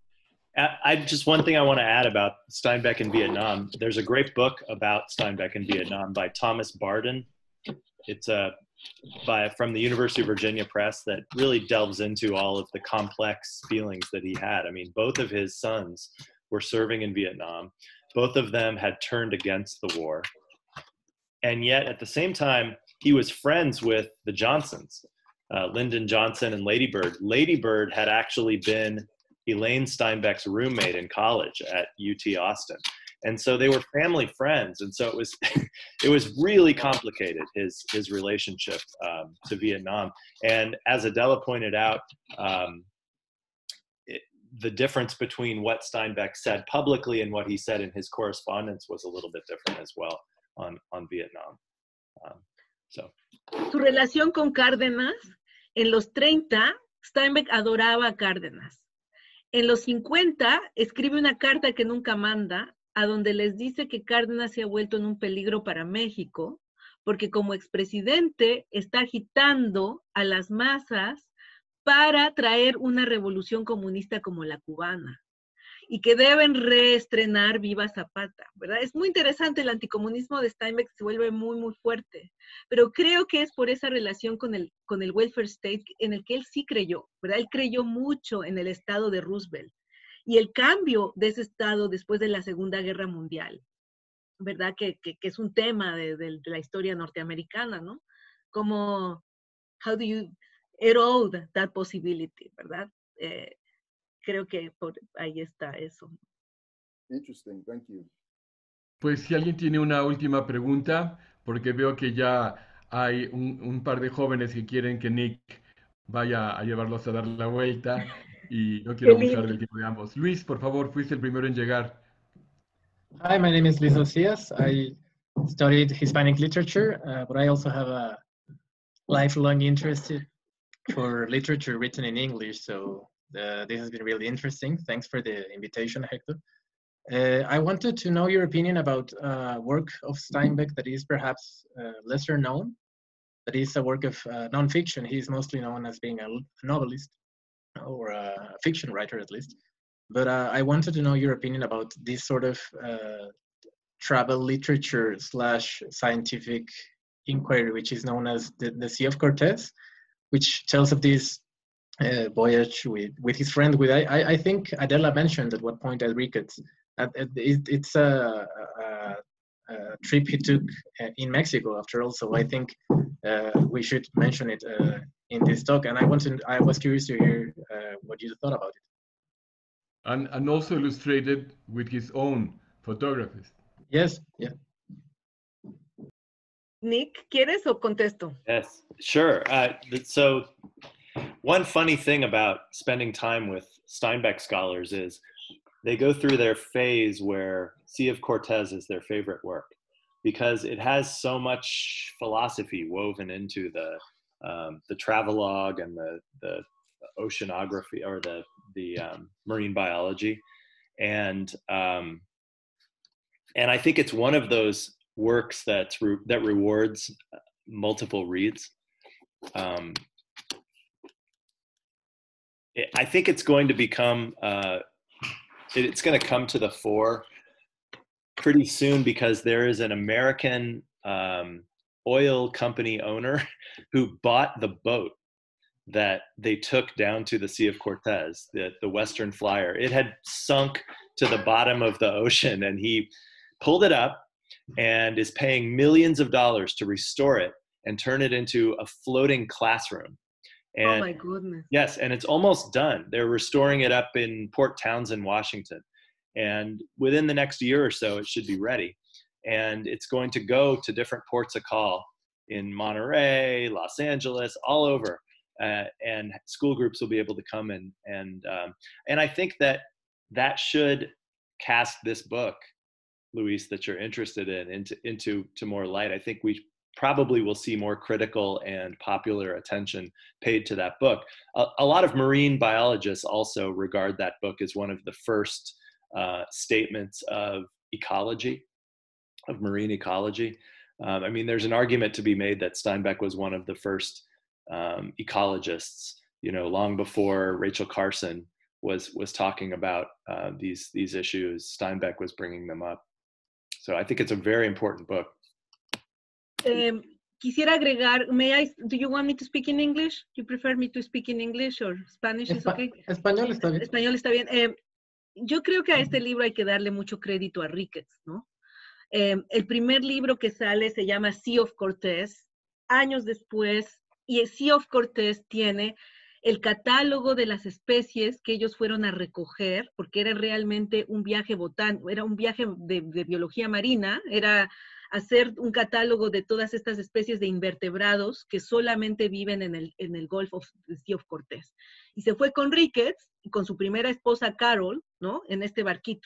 I just one thing I want to add about Steinbeck in Vietnam. There's a great book about Steinbeck in Vietnam by Thomas Barden. It's a by from the University of Virginia Press that really delves into all of the complex feelings that he had. I mean, both of his sons were serving in Vietnam. Both of them had turned against the war. And yet at the same time, he was friends with the Johnsons, uh, Lyndon Johnson and Lady Bird. Lady Bird had actually been Elaine Steinbeck's roommate in college at U T Austin. And so they were family friends. And so it was, it was really complicated, his, his relationship um, to Vietnam. And as Adela pointed out, um, it, the difference between what Steinbeck said publicly and what he said in his correspondence was a little bit different as well on, on Vietnam. Um, so. Su relación con Cárdenas, en los treinta, Steinbeck adoraba a Cárdenas. En los cincuenta, escribe una carta que nunca manda, a donde les dice que Cárdenas se ha vuelto en un peligro para México, porque como expresidente está agitando a las masas para traer una revolución comunista como la cubana, y que deben reestrenar Viva Zapata, ¿verdad? Es muy interesante, el anticomunismo de Steinbeck se vuelve muy, muy fuerte, pero creo que es por esa relación con el, con el welfare state en el que él sí creyó, ¿verdad? Él creyó mucho en el estado de Roosevelt y el cambio de ese estado después de la Segunda Guerra Mundial, ¿verdad? Que, que, que es un tema de, de, de la historia norteamericana, ¿no? Como, how do you erode that possibility, ¿verdad? Eh, Creo que por ahí está eso. Interesting, thank you. Pues si alguien tiene una última pregunta, porque veo que ya hay un, un par de jóvenes que quieren que Nick vaya a llevarlos a dar la vuelta y no quiero abusar del tiempo de ambos. Luis, por favor, fuiste el primero en llegar. Hi, my name is Luis Ocias. I studied Hispanic literature, uh, but I also have a lifelong interest for literature written in English, so Uh, this has been really interesting. Thanks for the invitation, Hector. Uh, I wanted to know your opinion about uh, work of Steinbeck that is perhaps uh, lesser known. That is a work of uh, nonfiction. He is mostly known as being a, a novelist or a fiction writer, at least. But uh, I wanted to know your opinion about this sort of uh, travel literature slash scientific inquiry, which is known as the, the Sea of Cortez, which tells of this Uh, voyage with with his friend. With I I think Adela mentioned at what point Enriquez. Uh, it, it's a, a, a trip he took in Mexico after all. So I think uh, we should mention it uh, in this talk. And I wanted I was curious to hear uh, what you thought about it. And and also illustrated with his own photographies. Yes. Yeah. Nick, ¿quieres o contesto? Yes, sure. Uh, so. One funny thing about spending time with Steinbeck scholars is they go through their phase where Sea of Cortez is their favorite work because it has so much philosophy woven into the um, the travelogue and the the oceanography or the the um, marine biology, and um, and I think it's one of those works that's re- that rewards multiple reads. Um, I think it's going to become, uh, it's going to come to the fore pretty soon because there is an American um, oil company owner who bought the boat that they took down to the Sea of Cortez, the, the Western Flyer. It had sunk to the bottom of the ocean and he pulled it up and is paying millions of dollars to restore it and turn it into a floating classroom. And, oh my goodness. Yes, and it's almost done. They're restoring it up in Port Townsend, Washington. And within the next year or so, it should be ready. And it's going to go to different ports of call in Monterey, Los Angeles, all over. Uh, and school groups will be able to come in. And, um, and I think that that should cast this book, Luis, that you're interested in, into, into to more light. I think we probably will see more critical and popular attention paid to that book. A, a lot of marine biologists also regard that book as one of the first uh, statements of ecology, of marine ecology. Um, I mean, there's an argument to be made that Steinbeck was one of the first um, ecologists, you know, long before Rachel Carson was was talking about uh, these these issues. Steinbeck was bringing them up. So I think it's a very important book. Um, quisiera agregar, may I, do you want me to speak in English? You prefer me to speak in English or Spanish is okay? Español está bien. Español está bien. Eh, yo creo que a este libro hay que darle mucho crédito a Ricketts, ¿no? Eh, el primer libro que sale se llama Sea of Cortez, años después, y el Sea of Cortez tiene el catálogo de las especies que ellos fueron a recoger, porque era realmente un viaje botánico, era un viaje de, de biología marina, era hacer un catálogo de todas estas especies de invertebrados que solamente viven en el, en el Gulf of the Sea of Cortés. Y se fue con Ricketts, con su primera esposa Carol, ¿no? En este barquito.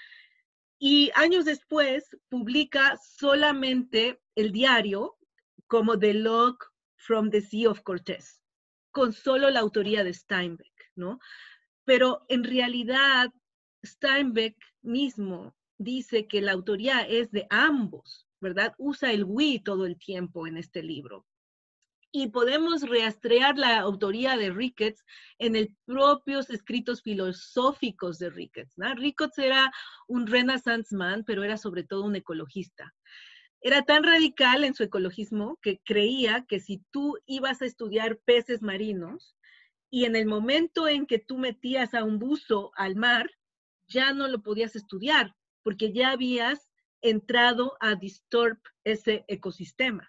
Y años después publica solamente el diario como The Log from the Sea of Cortés, con solo la autoría de Steinbeck, ¿no? Pero en realidad Steinbeck mismo dice que la autoría es de ambos, ¿verdad? Usa el we todo el tiempo en este libro. Y podemos rastrear la autoría de Ricketts en los propios escritos filosóficos de Ricketts, ¿no? Ricketts era un Renaissance man, pero era sobre todo un ecologista. Era tan radical en su ecologismo que creía que si tú ibas a estudiar peces marinos y en el momento en que tú metías a un buzo al mar, ya no lo podías estudiar porque ya habías entrado a disturb ese ecosistema.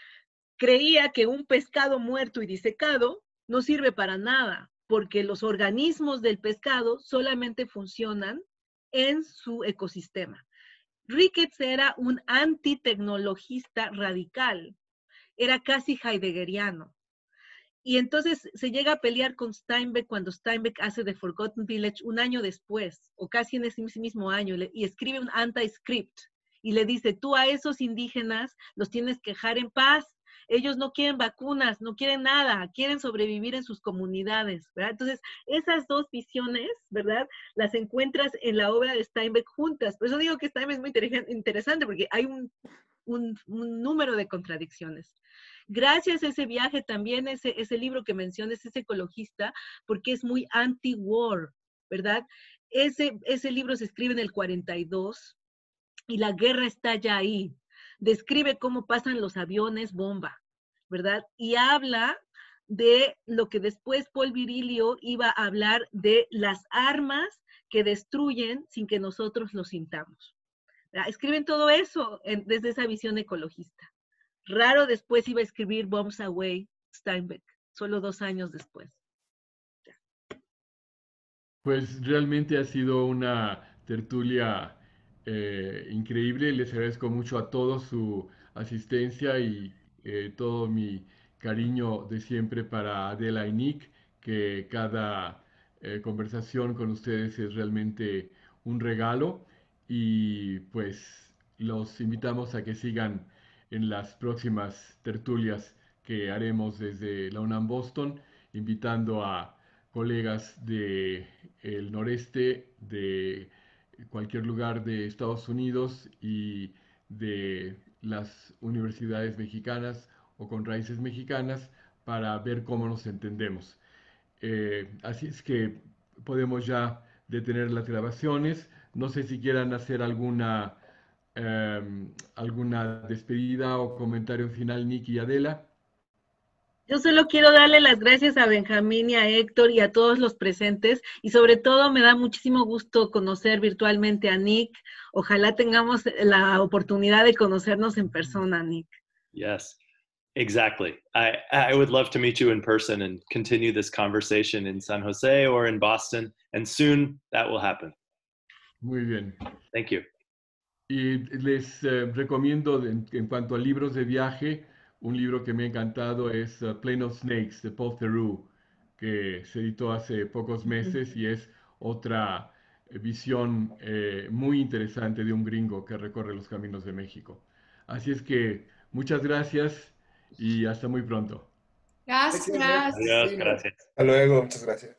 Creía que un pescado muerto y disecado no sirve para nada, porque los organismos del pescado solamente funcionan en su ecosistema. Ricketts era un antitecnologista radical, era casi heideggeriano. Y entonces se llega a pelear con Steinbeck cuando Steinbeck hace The Forgotten Village un año después, o casi en ese mismo año, y escribe un anti-script, y le dice, tú a esos indígenas los tienes que dejar en paz. Ellos no quieren vacunas, no quieren nada, quieren sobrevivir en sus comunidades, ¿verdad? Entonces, esas dos visiones, ¿verdad? Las encuentras en la obra de Steinbeck juntas. Por eso digo que Steinbeck es muy interesante, porque hay un, un, un número de contradicciones. Gracias a ese viaje también, ese, ese libro que mencionas, es ecologista, porque es muy anti-war, ¿verdad? Ese, ese libro se escribe en el cuarenta y dos, y la guerra está ya ahí. Describe cómo pasan los aviones bomba, ¿verdad? Y habla de lo que después Paul Virilio iba a hablar de las armas que destruyen sin que nosotros lo sintamos. ¿Verdad? Escriben todo eso en, desde esa visión ecologista. Raro después iba a escribir Bombs Away, Steinbeck, solo dos años después. Pues realmente ha sido una tertulia eh, increíble. Les agradezco mucho a todos su asistencia y eh, todo mi cariño de siempre para Adela y Nick, que cada eh, conversación con ustedes es realmente un regalo y pues los invitamos a que sigan en las próximas tertulias que haremos desde la UNAM Boston, invitando a colegas del noreste, de cualquier lugar de Estados Unidos y de las universidades mexicanas o con raíces mexicanas para ver cómo nos entendemos. Eh, así es que podemos ya detener las grabaciones. No sé si quieran hacer alguna, eh, alguna despedida o comentario final, Nick y Adela. Yo solo quiero darle las gracias a Benjamín y a Héctor y a todos los presentes, y sobre todo me da muchísimo gusto conocer virtualmente a Nick. Ojalá tengamos la oportunidad de conocernos en persona, Nick. Yes, exactly. I, I would love to meet you in person and continue this conversation in San Jose or in Boston, and soon that will happen. Muy bien. Thank you. Y les eh, recomiendo en, en cuanto a libros de viaje, un libro que me ha encantado es uh, Plain of Snakes de Paul Theroux, que se editó hace pocos meses y es otra eh, visión eh, muy interesante de un gringo que recorre los caminos de México. Así es que muchas gracias y hasta muy pronto. Gracias. Adiós, gracias. Hasta luego, muchas gracias.